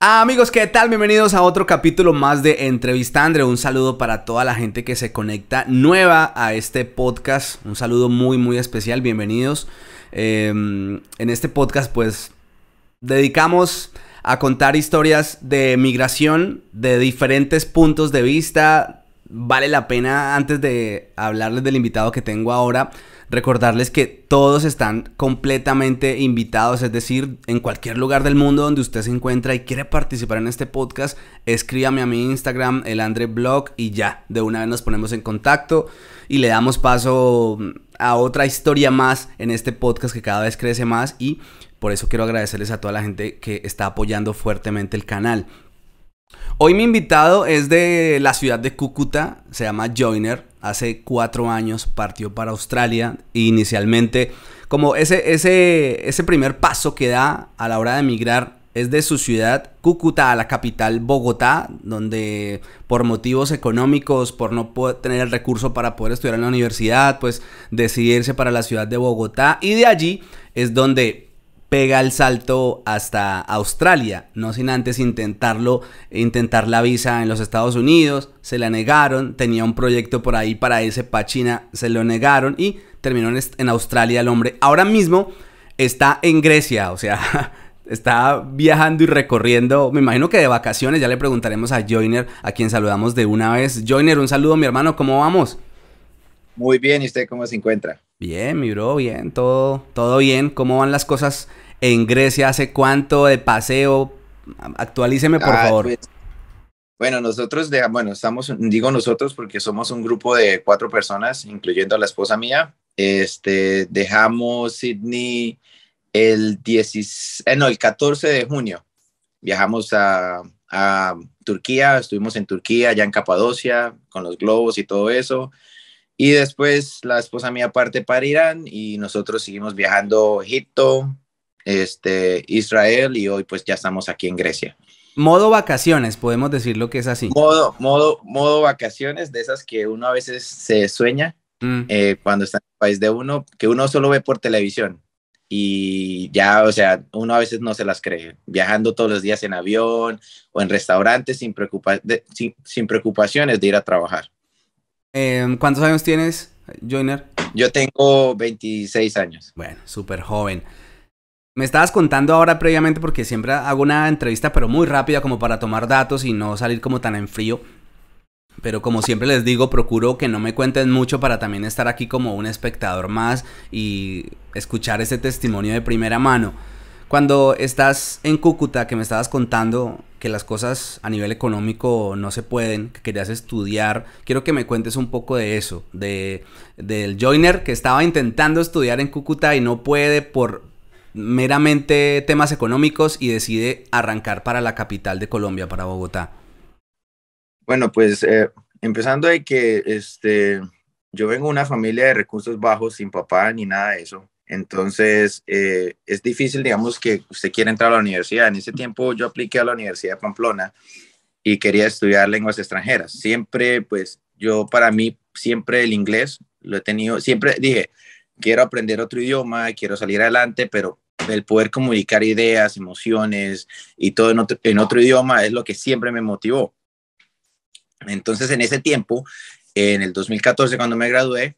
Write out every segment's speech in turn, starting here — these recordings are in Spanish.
Amigos, ¿qué tal? Bienvenidos a otro capítulo más de Entrevistandre. Un saludo para toda la gente que se conecta nueva a este podcast. Un saludo muy especial, bienvenidos. En este podcast pues dedicamos a contar historias de migración de diferentes puntos de vista. Vale la pena, antes de hablarles del invitado que tengo ahora, recordarles que todos están completamente invitados, es decir, en cualquier lugar del mundo donde usted se encuentra y quiere participar en este podcast, escríbame a mi Instagram, elandreblog, y ya, de una vez nos ponemos en contacto y le damos paso a otra historia más en este podcast que cada vez crece más, y por eso quiero agradecerles a toda la gente que está apoyando fuertemente el canal. Hoy mi invitado es de la ciudad de Cúcuta, se llama Joyner. Hace 4 años partió para Australia e inicialmente como ese primer paso que da a la hora de emigrar es de su ciudad Cúcuta a la capital Bogotá, donde por motivos económicos, por no poder tener el recurso para poder estudiar en la universidad, pues decidirse para la ciudad de Bogotá, y de allí es donde pega el salto hasta Australia, no sin antes intentar la visa en los Estados Unidos, se la negaron, tenía un proyecto por ahí para irse para China, se lo negaron y terminó en Australia el hombre. Ahora mismo está en Grecia, o sea, está viajando y recorriendo, me imagino que de vacaciones. Ya le preguntaremos a Joyner, a quien saludamos de una vez. Joyner, un saludo, mi hermano, ¿cómo vamos? Muy bien, ¿y usted cómo se encuentra? Bien, mi bro, bien, todo bien. ¿Cómo van las cosas en Grecia? ¿Hace cuánto de paseo? Actualíceme, por favor. Pues, bueno, estamos, digo nosotros porque somos un grupo de 4 personas, incluyendo a la esposa mía. Dejamos Sydney el 14 de junio. Viajamos a Turquía, estuvimos en Turquía, ya en Capadocia, con los globos y todo eso. Y después la esposa mía parte para Irán y nosotros seguimos viajando a Egipto, Israel, y hoy pues ya estamos aquí en Grecia. Modo vacaciones, podemos decirlo que es así. Modo vacaciones, de esas que uno a veces se sueña Mm. cuando está en el país de uno, que uno solo ve por televisión. Y ya, o sea, uno a veces no se las cree, viajando todos los días en avión o en restaurantes sin preocupaciones de ir a trabajar. ¿Cuántos años tienes, Joyner? Yo tengo 26 años. Bueno, súper joven. Me estabas contando ahora previamente, porque siempre hago una entrevista pero muy rápida como para tomar datos y no salir como tan en frío. Pero como siempre les digo, procuro que no me cuenten mucho para también estar aquí como un espectador más y escuchar ese testimonio de primera mano. Cuando estás en Cúcuta, que me estabas contando que las cosas a nivel económico no se pueden, que querías estudiar, quiero que me cuentes un poco de eso, del Joyner que estaba intentando estudiar en Cúcuta y no puede por meramente temas económicos y decide arrancar para la capital de Colombia, para Bogotá. Bueno, pues empezando de que yo vengo de una familia de recursos bajos, sin papá ni nada de eso. Entonces, es difícil, digamos, que usted quiera entrar a la universidad. En ese tiempo yo apliqué a la Universidad de Pamplona y quería estudiar lenguas extranjeras. Siempre, pues, para mí, siempre el inglés lo he tenido, siempre dije, quiero aprender otro idioma, quiero salir adelante, pero el poder comunicar ideas, emociones y todo en otro idioma es lo que siempre me motivó. Entonces, en ese tiempo, en el 2014, cuando me gradué,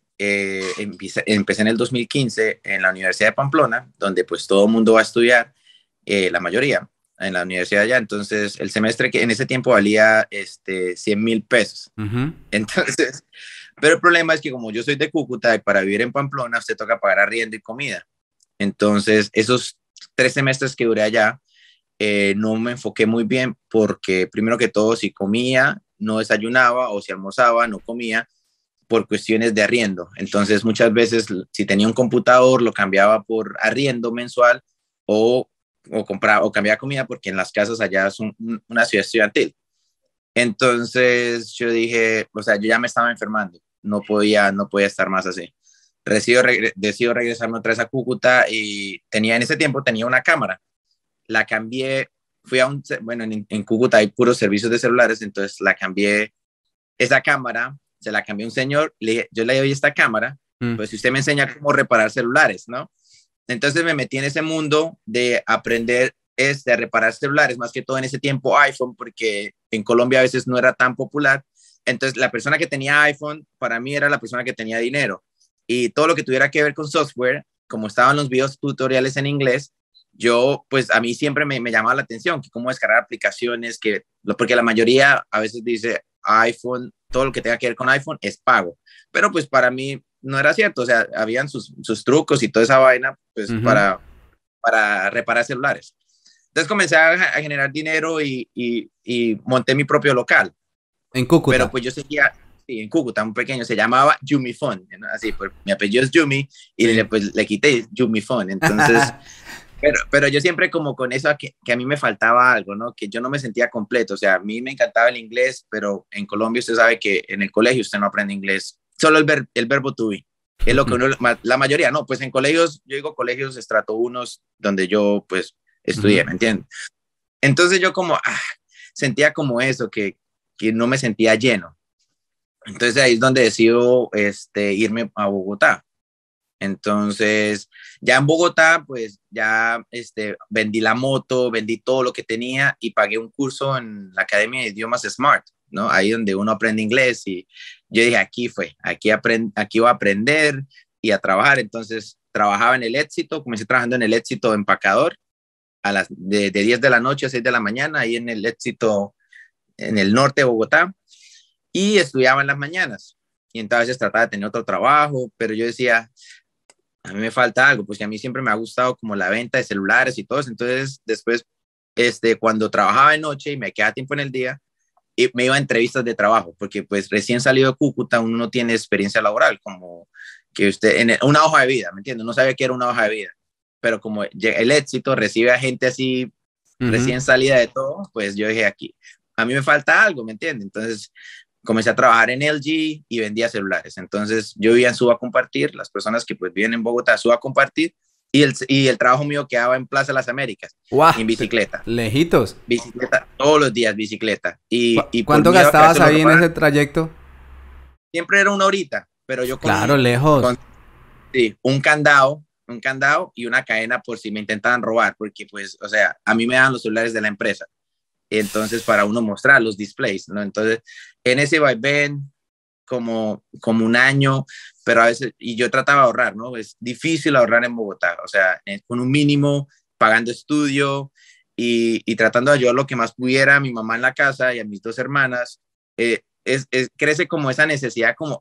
empecé en el 2015 en la Universidad de Pamplona, donde pues todo el mundo va a estudiar, la mayoría, en la universidad allá. Entonces, el semestre que en ese tiempo valía 100.000 pesos. Ujú. Entonces, pero el problema es que como yo soy de Cúcuta, y para vivir en Pamplona, usted toca pagar arriendo y comida. Entonces, esos 3 semestres que duré allá, no me enfoqué muy bien porque primero que todo, si comía, no desayunaba, o si almorzaba, no comía por cuestiones de arriendo. Entonces muchas veces si tenía un computador lo cambiaba por arriendo mensual, o, compraba o cambiaba comida porque en las casas allá es una ciudad estudiantil. Entonces yo dije, o sea, yo ya me estaba enfermando, no podía estar más así. Decido regresarme otra vez a Cúcuta y en ese tiempo tenía una cámara, la cambié, bueno, en Cúcuta hay puros servicios de celulares, entonces la cambié, esa cámara, se la cambié a un señor, yo le doy esta cámara, Mm. pues si usted me enseña cómo reparar celulares, ¿no? Entonces me metí en ese mundo de aprender a reparar celulares, más que todo en ese tiempo iPhone, porque en Colombia a veces no era tan popular. Entonces, la persona que tenía iPhone, para mí era la persona que tenía dinero. Y todo lo que tuviera que ver con software, como estaban los videos tutoriales en inglés, yo, pues a mí siempre me llamaba la atención, que cómo descargar aplicaciones, porque la mayoría a veces dice iPhone, todo lo que tenga que ver con iPhone es pago. Pero pues para mí no era cierto, o sea, habían sus trucos y toda esa vaina, pues para reparar celulares. Entonces comencé a generar dinero y monté mi propio local. En Cúcuta. Pero pues yo seguía, sí, en Cúcuta, un pequeño, se llamaba Yumifone, ¿no? Así, pues mi apellido es Yumi y Sí. pues, le quité Yumifone. Entonces, pero yo siempre como con eso que a mí me faltaba algo, ¿no? Que yo no me sentía completo. O sea, a mí me encantaba el inglés, pero en Colombia usted sabe que en el colegio usted no aprende inglés. Solo el verbo to be. Es lo que uno, la mayoría, no, pues en colegios, yo digo colegios estrato unos donde yo pues estudié, ¿me entiendes? Entonces yo como sentía como eso, que no me sentía lleno. Entonces ahí es donde decido irme a Bogotá. Entonces, ya en Bogotá, pues ya vendí la moto, vendí todo lo que tenía y pagué un curso en la Academia de Idiomas Smart, ¿no? Ahí donde uno aprende inglés y yo dije, aquí voy a aprender y a trabajar. Entonces, trabajaba en el Éxito, comencé trabajando en el Éxito empacador de 10 de la noche a 6 de la mañana, ahí en el Éxito, en el norte de Bogotá, y estudiaba en las mañanas. Y entonces trataba de tener otro trabajo, pero yo decía, a mí me falta algo, pues que a mí siempre me ha gustado como la venta de celulares y todo eso. Entonces, después, cuando trabajaba de noche y me quedaba tiempo en el día, y me iba a entrevistas de trabajo, porque pues recién salido de Cúcuta uno no tiene experiencia laboral, como que usted, una hoja de vida, ¿me entiendes? No sabía que era una hoja de vida, pero como el Éxito recibe a gente así, recién salida de todo, pues yo dije aquí, a mí me falta algo, ¿me entiendes? Entonces comencé a trabajar en LG y vendía celulares. Entonces yo vivía en Suba Compartir, las personas que pues viven en Bogotá, Suba Compartir, y el trabajo mío quedaba en Plaza Las Américas, ¡Guau! en bicicleta. Lejitos. Bicicleta, todos los días bicicleta. Y por ¿Cuánto miedo a que gastabas se lo ahí en ese robaran, trayecto? siempre era una horita, pero yo Claro, lejos. sí, un candado y una cadena por si me intentaban robar, porque pues, o sea, a mí me dan los celulares de la empresa. Entonces, para uno mostrar los displays, ¿no? Entonces, en ese vaivén, como un año, pero a veces, y yo trataba de ahorrar, ¿no? Es difícil ahorrar en Bogotá, o sea, con un mínimo, pagando estudio y tratando de ayudar lo que más pudiera a mi mamá en la casa y a mis dos hermanas, crece como esa necesidad, como,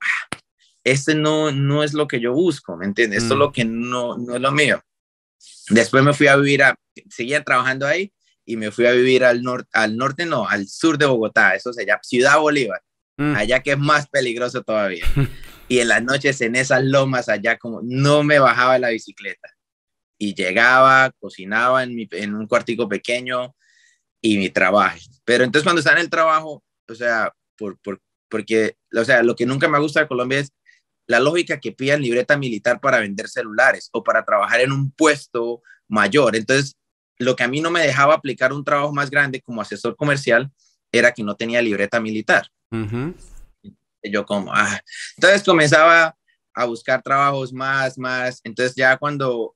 no es lo que yo busco, ¿me entiendes? Esto es lo que no es lo mío. Después me fui a vivir seguía trabajando ahí y me fui a vivir al norte no, al sur de Bogotá, eso se llama Ciudad Bolívar, allá que es más peligroso todavía. Y en las noches en esas lomas allá como no me bajaba de la bicicleta y llegaba, cocinaba en un cuartico pequeño y mi trabajo. Pero entonces cuando estaba en el trabajo, o sea, porque, o sea, lo que nunca me gusta de Colombia es la lógica que pidan libreta militar para vender celulares o para trabajar en un puesto mayor. Entonces, lo que a mí no me dejaba aplicar un trabajo más grande como asesor comercial era que no tenía libreta militar. Yo como, entonces comenzaba a buscar trabajos más. Entonces ya cuando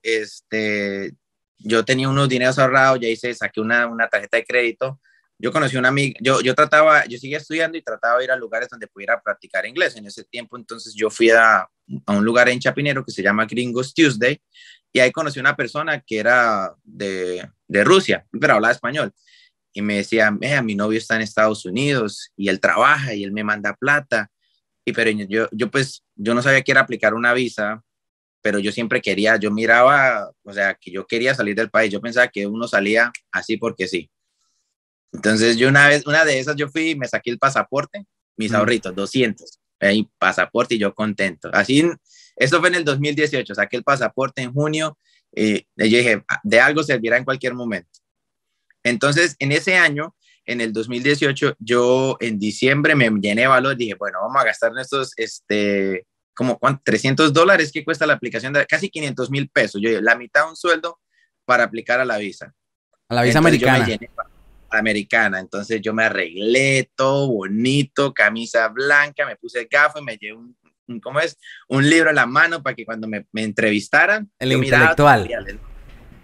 yo tenía unos dineros ahorrados, ya saqué una tarjeta de crédito. Yo conocí una amiga, yo seguía estudiando y trataba de ir a lugares donde pudiera practicar inglés en ese tiempo. Entonces yo fui a un lugar en Chapinero que se llama Gringos Tuesday y ahí conocí una persona que era de Rusia, pero hablaba español. Y me decía, mi novio está en Estados Unidos y él trabaja y él me manda plata. Pero yo no sabía que era aplicar una visa, pero yo siempre quería, yo miraba, o sea, que yo quería salir del país. Yo pensaba que uno salía así porque sí. Entonces yo una de esas yo fui y me saqué el pasaporte, mis ahorritos, 200, ahí pasaporte y yo contento. Así, eso fue en el 2018, saqué el pasaporte en junio y yo dije, de algo servirá en cualquier momento. Entonces, en ese año, en el 2018, yo en diciembre me llené de valor, dije, bueno, vamos a gastar estos, como $300 que cuesta la aplicación, de casi 500,000 pesos. Yo la mitad de un sueldo para aplicar a la visa. A la visa Entonces americana. yo me llené americana, entonces yo me arreglé todo bonito, camisa blanca, me puse gafas y me llevé ¿cómo es? Un libro en la mano para que cuando me entrevistaran, El yo miraba intelectual. tutoriales, ¿no?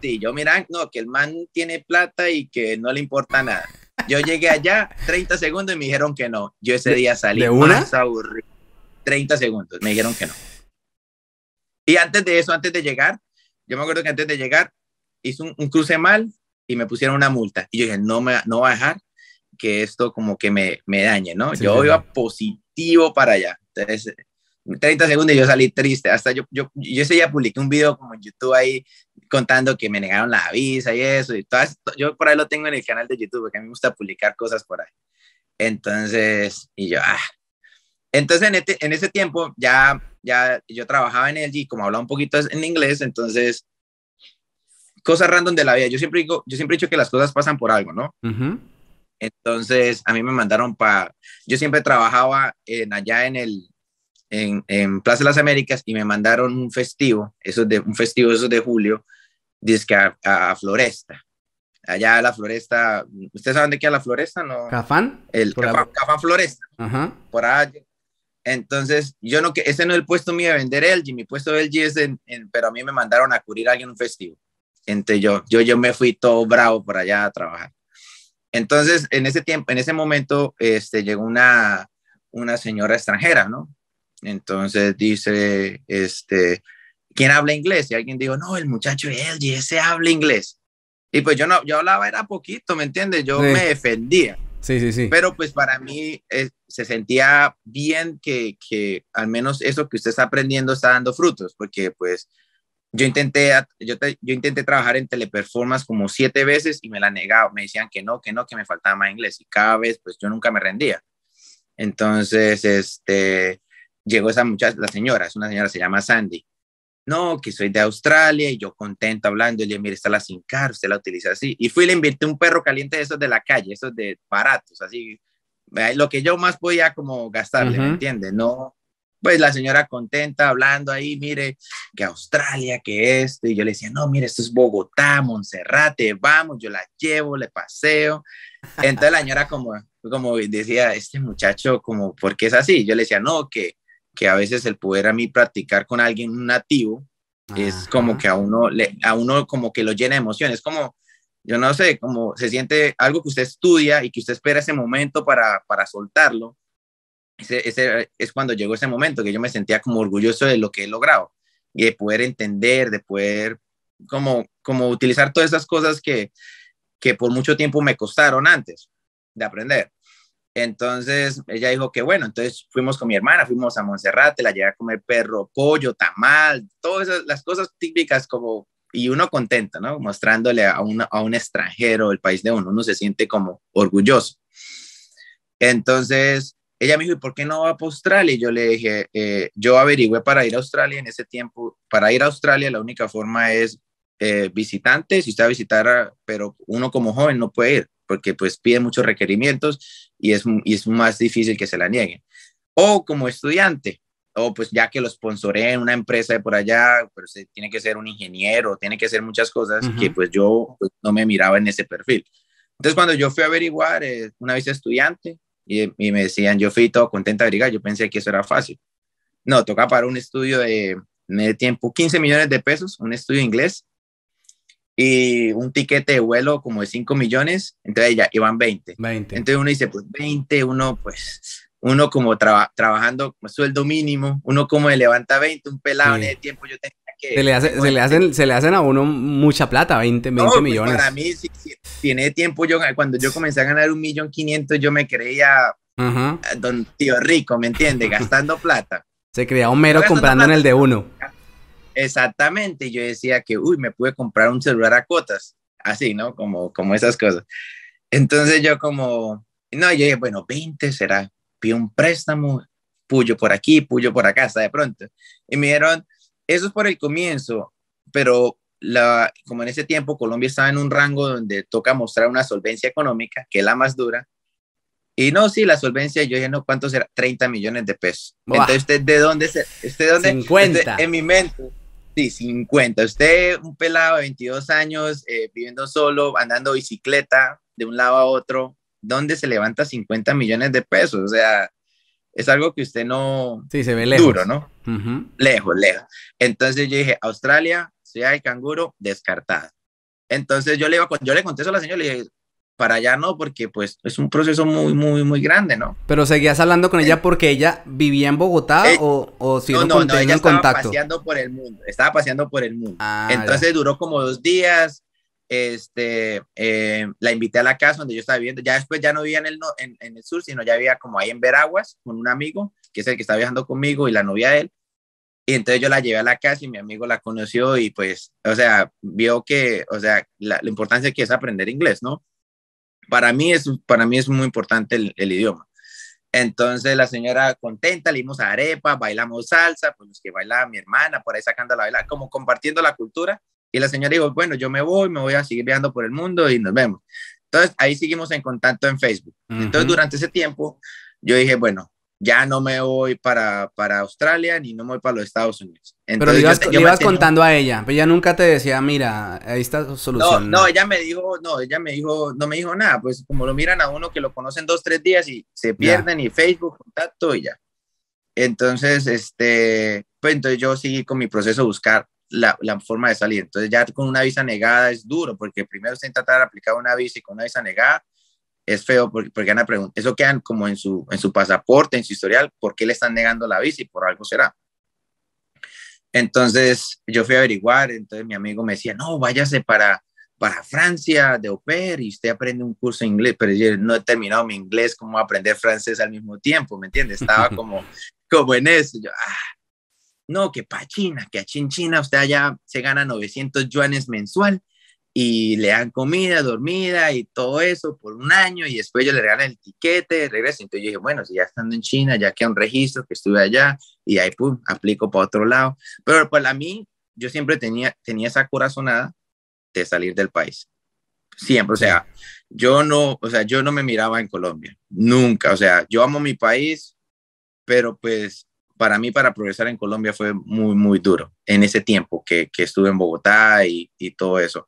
Sí, yo mira, no, que el man tiene plata y que no le importa nada. Yo llegué allá, 30 segundos y me dijeron que no. Yo ese día salí ¿De una? más aburrido. 30 segundos, me dijeron que no. Y antes de eso, antes de llegar, yo me acuerdo que antes de llegar hice un cruce mal y me pusieron una multa. Y yo dije, no va a dejar que esto como que me dañe, ¿no? Sí, Yo sí, sí. iba positivo para allá. Entonces, 30 segundos y yo salí triste. Hasta yo ese día publiqué un video como en YouTube ahí contando que me negaron la visa y eso. Y todas, yo por ahí lo tengo en el canal de YouTube, porque a mí me gusta publicar cosas por ahí. Entonces, y yo, Entonces en ese tiempo ya yo trabajaba en LG, como hablaba un poquito en inglés, entonces cosas random de la vida. Yo siempre he dicho que las cosas pasan por algo, ¿no? Ujú. Entonces a mí me mandaron yo siempre trabajaba allá en Plaza de las Américas y me mandaron un festivo esos de julio, dizque a Floresta. Allá a la Floresta, ¿ustedes saben de qué es la Floresta? No, ¿Cafán? el Por algo. Cafán Floresta, Ajá. por allá. Entonces, ese no es el puesto mío de vender LG, mi puesto de LG es pero a mí me mandaron a cubrir a alguien un festivo. Entonces yo me fui todo bravo por allá a trabajar. Entonces, en ese tiempo, en ese momento, llegó una señora extranjera, ¿no? Entonces dice, ¿quién habla inglés? Y alguien dijo, no, el muchacho de LG, ese habla inglés. Y pues yo hablaba era poquito, ¿me entiendes? Yo me Sí, defendía. sí, sí, sí. Pero pues para mí se sentía bien que al menos eso que usted está aprendiendo está dando frutos, porque pues yo intenté trabajar en Teleperformance como 7 veces y me la negaba, me decían que no, que me faltaba más inglés y cada vez pues yo nunca me rendía. Entonces, llegó esa muchacha, la señora, es una señora, se llama Sandy. No, que soy de Australia y yo contento hablando. Y le dije, mire, está la Sin Car, usted la utiliza así. Y fui y le invirté un perro caliente de esos de la calle, esos de baratos, así. Lo que yo más podía como gastarle, ¿me Ujú. entiende? No, pues la señora contenta hablando ahí, mire, que Australia, que esto. Y yo le decía, no, mire, esto es Bogotá, Monserrate, vamos, yo la llevo, le paseo. Entonces la señora como decía, este muchacho, como, ¿por qué es así? Yo le decía, no, que a veces el poder a mí practicar con alguien un nativo es como Ajá. que a uno como que lo llena de emociones, como, yo no sé, como se siente algo que usted estudia y que usted espera ese momento para soltarlo. Ese es cuando llegó ese momento que yo me sentía como orgulloso de lo que he logrado y de poder entender, de poder como utilizar todas esas cosas que por mucho tiempo me costaron antes de aprender. Entonces ella dijo que bueno, entonces fuimos con mi hermana, fuimos a Monserrate, la llevé a comer perro, pollo, tamal, todas las cosas típicas como, y uno contento, ¿no? Mostrándole a un extranjero el país de uno se siente como orgulloso. Entonces ella me dijo, ¿y por qué no va para Australia? Y yo le dije, yo averigüé para ir a Australia en ese tiempo, para ir a Australia la única forma es visitante, si usted va a visitar, pero uno como joven no puede ir, porque pues pide muchos requerimientos y es más difícil que se la nieguen. O como estudiante, o pues ya que lo sponsoré en una empresa de por allá, pero se tiene que ser un ingeniero, tiene que ser muchas cosas que Ujú. pues yo pues, no me miraba en ese perfil. Entonces cuando yo fui a averiguar, una vez estudiante, y me decían, yo fui todo contenta de averiguar, yo pensé que eso era fácil. No, toca para un estudio de tiempo, 15 millones de pesos, un estudio de inglés, y un tiquete de vuelo como de 5 millones, entonces ya iban 20. 20. Entonces uno dice, pues 20, uno como trabajando sueldo mínimo, uno como le levanta 20, un pelado en Sí. ese tiempo yo tenía que, Se le hacen a uno mucha plata, 20 no, pues para millones. mí, si tiene tiempo, cuando yo comencé a ganar 1.500.000, yo me creía Ajá. don tío rico, ¿me entiende? Gastando plata. Se creía un No mero gastando comprando en plata, el de sino uno. exactamente. Yo decía que, uy, me pude comprar un celular a cotas, así, ¿no? Como esas cosas. Entonces yo no, yo dije, bueno, 20 será, pido un préstamo, puyo por aquí, puyo por acá, hasta de pronto. Y me dijeron, eso es por el comienzo, pero como en ese tiempo Colombia estaba en un rango donde toca mostrar una solvencia económica, que es la más dura, y no, sí, la solvencia, yo dije, no, ¿cuánto será? 30 millones de pesos. Entonces, Buah, ¿usted de dónde? Usted 50. en mi mente, sí, 50. Usted, un pelado de 22 años, viviendo solo, andando bicicleta de un lado a otro, ¿dónde se levanta 50 millones de pesos? O sea, es algo que usted no, Sí, se ve duro, lejos. ¿no? Ujú. Lejos, lejos. Entonces yo dije, Australia, Ciudad del Canguro, descartada. Entonces yo le conté eso a la señora, le dije, para allá no, porque pues es un proceso muy, muy, muy grande, ¿no? Pero seguías hablando con ella porque ella vivía en Bogotá Eh, o no, siguieron no, no, ella en estaba contacto. paseando por el mundo, estaba paseando por el mundo. Ah, ya. Entonces duró como 2 días, la invité a la casa donde yo estaba viviendo, ya después ya no vivía en el sur, sino ya vivía como ahí en Veraguas con un amigo, que es el que está viajando conmigo y la novia de él. Y entonces yo la llevé a la casa y mi amigo la conoció y pues, o sea, vio que, o sea, la importancia que es aprender inglés, ¿no? Para mí es muy importante el idioma. Entonces la señora contenta, le dimos arepa, bailamos salsa, pues los que bailaba mi hermana, por ahí sacando la baila, como compartiendo la cultura. Y la señora dijo, bueno, yo me voy a seguir viajando por el mundo y nos vemos. Entonces ahí seguimos en contacto en Facebook. Entonces Ujú. durante ese tiempo yo dije, bueno, ya no me voy para Australia ni no me voy para los Estados Unidos. Pero Entonces le yo ibas mantenía un... contando a ella, pero ella nunca te decía, mira, ahí está tu No, solución, no, no. ella me dijo, no, ella me dijo, no me dijo nada, pues como lo miran a uno que lo conocen 2, 3 días y se Ya. pierden y Facebook, contacto y ya. Entonces, pues entonces yo seguí con mi proceso de buscar la forma de salir. Entonces ya con una visa negada es duro, porque primero usted tratar de aplicar una visa y con una visa negada es feo, porque van a preguntar, eso quedan como en su pasaporte, en su historial, ¿por qué le están negando la visa? Y por algo será. Entonces yo fui a averiguar, entonces mi amigo me decía, no, váyase para Francia de au pair y usted aprende un curso de inglés, pero yo no he terminado mi inglés, ¿cómo aprender francés al mismo tiempo? ¿Me entiendes? Estaba como en eso. Yo, no, que para China, que aquí en China usted allá se gana 900 yuanes mensual y le dan comida, dormida y todo eso por un año y después ellos le regalan el tiquete, regresa. Entonces yo dije, bueno, si ya estando en China, ya queda un registro que estuve allá y ahí, pum, aplico para otro lado. Pero para mí, yo siempre tenía esa corazonada de salir del país. Siempre, Sí. o sea, yo no me miraba en Colombia, nunca. O sea, yo amo mi país, pero pues para mí, para progresar en Colombia fue muy, muy duro en ese tiempo que estuve en Bogotá y todo eso.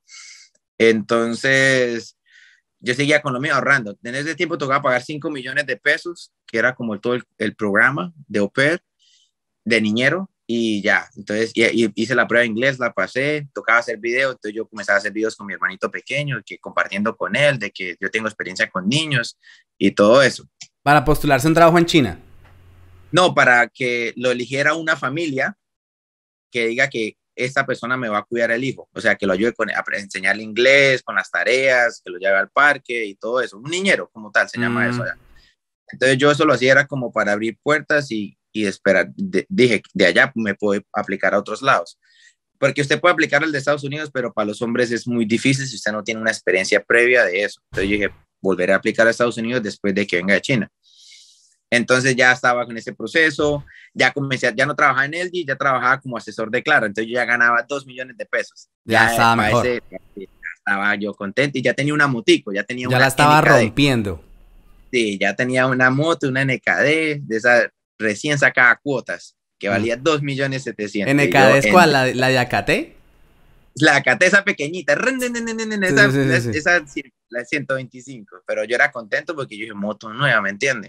Entonces, yo seguía con lo mío ahorrando. En ese tiempo tocaba pagar 5 millones de pesos, que era como todo el programa de au pair, de niñero, y ya. Entonces, hice la prueba de inglés, la pasé, tocaba hacer videos, entonces yo comenzaba a hacer videos con mi hermanito pequeño, que compartiendo con él, de que yo tengo experiencia con niños y todo eso. Para postularse un trabajo en China. No, para que lo eligiera una familia que diga que esta persona me va a cuidar el hijo, o sea, que lo ayude a enseñarle inglés, con las tareas, que lo lleve al parque y todo eso. Un niñero como tal se llama eso Mm, allá. Entonces yo eso lo hacía era como para abrir puertas y esperar. Dije, de allá me puedo aplicar a otros lados. Porque usted puede aplicar al de Estados Unidos, pero para los hombres es muy difícil si usted no tiene una experiencia previa de eso. Entonces yo dije, volveré a aplicar a Estados Unidos después de que venga de China. Entonces ya estaba con ese proceso, ya comencé, ya no trabajaba en LG, ya trabajaba como asesor de Claro, entonces yo ya ganaba 2 millones de pesos. ya Ya estaba para mejor. ese, ya estaba yo contento y ya tenía una motico, ya tenía Ya la una estaba NKD. rompiendo. Sí, ya tenía una moto, una NKD, de esa recién sacada cuotas, que Mm. valía 2.700.000. Y ¿NKD yo es cuál? ¿La de Acate? la caté esa pequeñita, Sí, sí, sí, sí, sí. la 125, pero yo era contento porque yo dije, moto nueva, ¿me entiendes?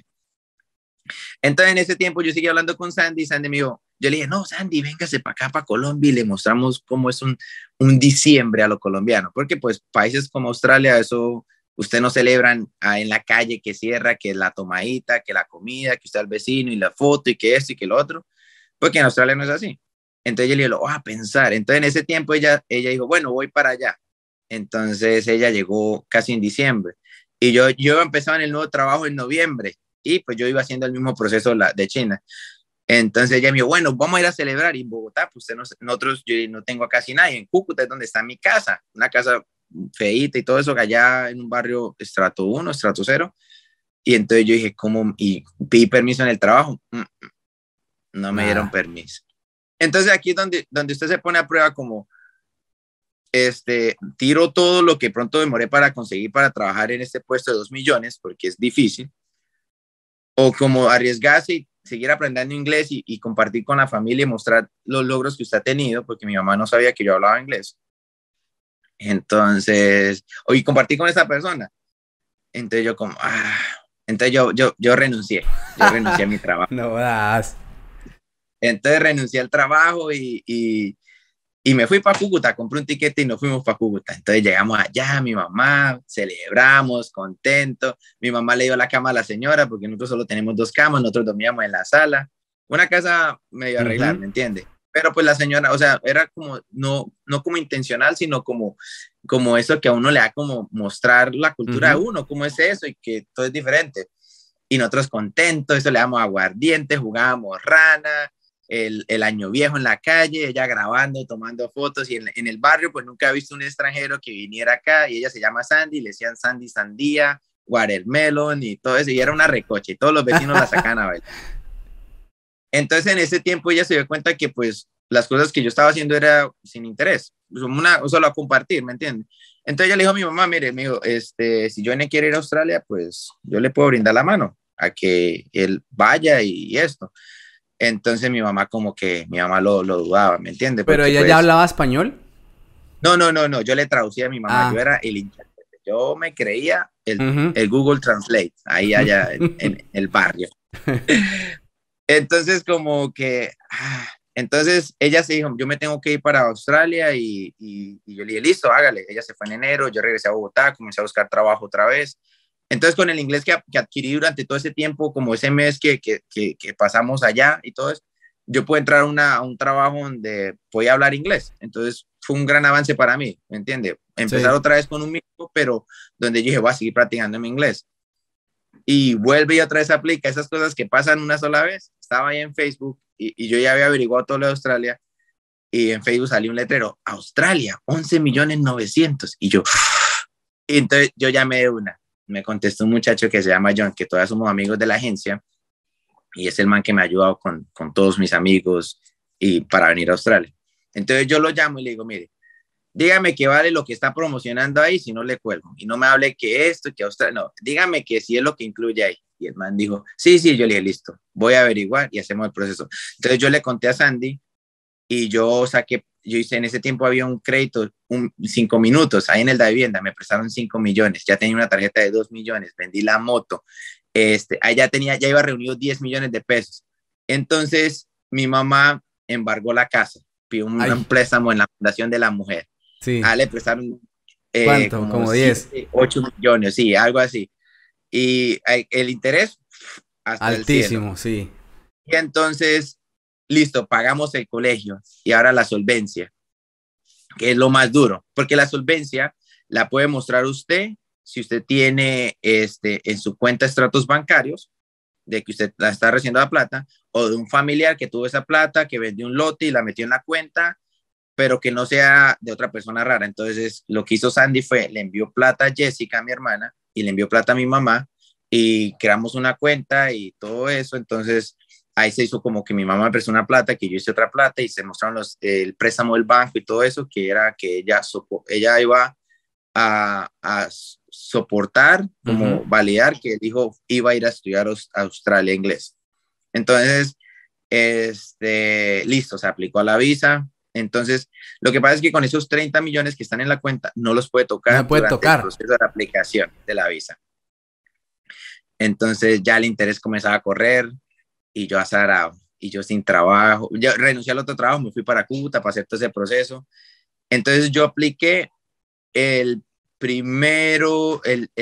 Entonces en ese tiempo yo seguí hablando con Sandy y Sandy me dijo, yo le dije, no, Sandy, véngase para acá, para Colombia y le mostramos cómo es un diciembre a los colombianos, porque pues países como Australia, eso, usted no celebran en la calle que cierra, que la tomadita, que la comida, que usted al vecino y la foto y que esto y que lo otro, porque en Australia no es así. Entonces yo le dije, lo voy a pensar. Entonces en ese tiempo ella dijo, bueno, voy para allá. Entonces ella llegó casi en diciembre y yo empezaba en el nuevo trabajo en noviembre y pues yo iba haciendo el mismo proceso de China. Entonces ella me dijo, bueno, vamos a ir a celebrar y en Bogotá, pues nosotros, yo no tengo a casi nadie, en Cúcuta es donde está mi casa, una casa feíta y todo eso, que allá en un barrio estrato 1, estrato 0. Y entonces yo dije, ¿cómo? Y pedí permiso en el trabajo, no me dieron Nada. permiso. Entonces aquí es donde usted se pone a prueba como, tiro todo lo que pronto demoré para conseguir para trabajar en este puesto de 2 millones, porque es difícil, o como arriesgarse y seguir aprendiendo inglés y compartir con la familia y mostrar los logros que usted ha tenido, porque mi mamá no sabía que yo hablaba inglés. Entonces, y compartir con esa persona. Entonces yo como, entonces yo renuncié a mi trabajo. No das. Entonces renuncié al trabajo Y me fui para Cúcuta, compré un tiquete y nos fuimos para Cúcuta. Entonces llegamos allá, mi mamá, celebramos, contento. Mi mamá le dio la cama a la señora porque nosotros solo tenemos 2 camas, nosotros dormíamos en la sala. Una casa medio arreglar, ¿me entiende? Pero pues la señora, o sea, era como, no como intencional, sino como eso que a uno le da como mostrar la cultura de uno, cómo es eso y que todo es diferente. Y nosotros contentos, eso le damos aguardiente, jugábamos rana, el año viejo en la calle, ella grabando, tomando fotos, y en el barrio pues nunca he visto un extranjero que viniera acá, y ella se llama Sandy, le decían Sandy Sandía, Watermelon y todo eso, y era una recocha, y todos los vecinos la sacaban a bailar. Entonces en ese tiempo ella se dio cuenta que pues las cosas que yo estaba haciendo era sin interés, solo a compartir, ¿me entiendes? Entonces ella le dijo a mi mamá, mire, me dijo, si Johnny quiere ir a Australia, pues yo le puedo brindar la mano a que él vaya y esto. Entonces mi mamá mi mamá lo dudaba, ¿me entiendes? ¿Pero ella pues, ya hablaba español? No, yo le traducía a mi mamá, yo era el intérprete, yo me creía el Google Translate, ahí allá en el barrio. Entonces entonces ella se dijo, yo me tengo que ir para Australia y yo le dije, listo, hágale. Ella se fue en enero, yo regresé a Bogotá, comencé a buscar trabajo otra vez. Entonces con el inglés que adquirí durante todo ese tiempo, como ese mes que pasamos allá y todo eso, yo pude entrar a un trabajo donde podía hablar inglés. Entonces fue un gran avance para mí, ¿me entiende? Empezar otra vez con un mínimo, pero donde yo dije, voy a seguir practicando mi inglés. Y vuelve y otra vez aplica esas cosas que pasan una sola vez. Estaba ahí en Facebook y yo ya había averiguado todo lo de Australia y en Facebook salió un letrero, Australia, 11.900.000. Y yo, y entonces yo llamé de una. Me contestó un muchacho que se llama John, que todavía somos amigos de la agencia y es el man que me ha ayudado con todos mis amigos y para venir a Australia. Entonces yo lo llamo y le digo, mire, dígame que vale lo que está promocionando ahí, si no le cuelgo. Y no me hable que esto, que Australia, no, dígame que sí es lo que incluye ahí. Y el man dijo, sí, yo le dije, listo, voy a averiguar y hacemos el proceso. Entonces yo le conté a Sandy y yo hice en ese tiempo había un crédito, 5 minutos, ahí en el de vivienda, me prestaron 5 millones, ya tenía una tarjeta de 2 millones, vendí la moto, ahí ya iba reunido 10 millones de pesos. Entonces mi mamá embargó la casa, pidió un préstamo en la Fundación de la Mujer. Sí. Le prestaron ¿Cuánto? Como 10. 8 millones, sí, algo así. Y el interés hasta altísimo, el cielo. Sí. Y entonces, listo, pagamos el colegio y ahora la solvencia, que es lo más duro, porque la solvencia la puede mostrar usted si usted tiene en su cuenta estratos bancarios, de que usted la está recibiendo la plata, o de un familiar que tuvo esa plata, que vendió un lote y la metió en la cuenta, pero que no sea de otra persona rara. Entonces, lo que hizo Sandy fue, le envió plata a Jessica, mi hermana, y le envió plata a mi mamá, y creamos una cuenta y todo eso. Entonces, ahí se hizo como que mi mamá me prestó una plata, que yo hice otra plata, y se mostraron el préstamo del banco y todo eso, que era que ella iba a soportar, como validar que el hijo iba a ir a estudiar a Australia inglés. Entonces, listo, se aplicó a la visa. Entonces, lo que pasa es que con esos 30 millones que están en la cuenta, no los puede tocar no puede durante tocar. el proceso de la aplicación de la visa. Entonces, ya el interés comenzaba a correr y yo azarado, y yo sin trabajo. Yo renuncié al otro trabajo, me fui para Cúcuta para hacer todo ese proceso. Entonces, yo apliqué el primero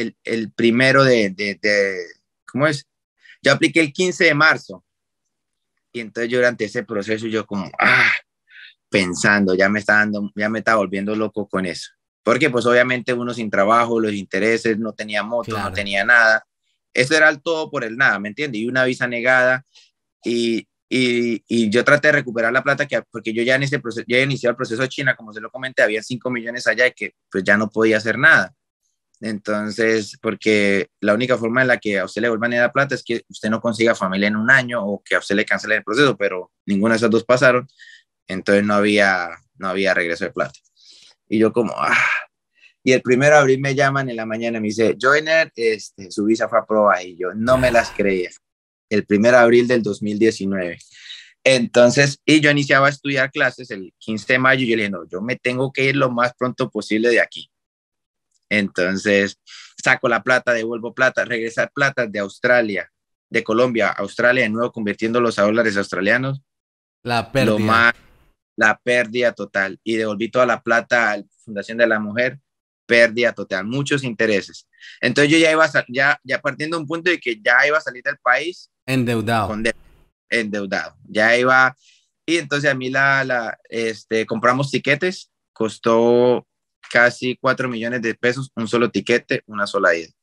¿cómo es? Yo apliqué el 15 de marzo. Y entonces yo durante ese proceso, yo como, pensando, ya me estaba volviendo loco con eso. Porque pues obviamente uno sin trabajo, los intereses, no tenía moto, claro, no tenía nada. Eso era el todo por el nada, ¿me entiendes? Y una visa negada. Y yo traté de recuperar la plata porque yo ya en ese proceso, ya inicié el proceso de China, como se lo comenté, había 5 millones allá y que pues ya no podía hacer nada. Entonces, porque la única forma en la que a usted le vuelvan a dar plata es que usted no consiga familia en un año o que a usted le cancelen el proceso, pero ninguna de esas dos pasaron. Entonces no había regreso de plata. Y yo como, Y el 1 de abril me llaman en la mañana y me dice, Joyner, su visa fue aprobada. Y yo no me las creía. El 1 de abril del 2019. Entonces, y yo iniciaba a estudiar clases el 15 de mayo y yo le dije, no, yo me tengo que ir lo más pronto posible de aquí. Entonces, saco la plata, devuelvo plata, regresar plata de Australia, de Colombia a Australia, de nuevo convirtiéndolos a dólares australianos. La pérdida. la pérdida total. Y devolví toda la plata a la Fundación de la Mujer, pérdida total, muchos intereses. Entonces yo ya iba ya partiendo de un punto de que ya iba a salir del país Endeudado. con endeudado. Ya iba, y entonces a mí compramos tiquetes, costó casi 4 millones de pesos, un solo tiquete, una sola ida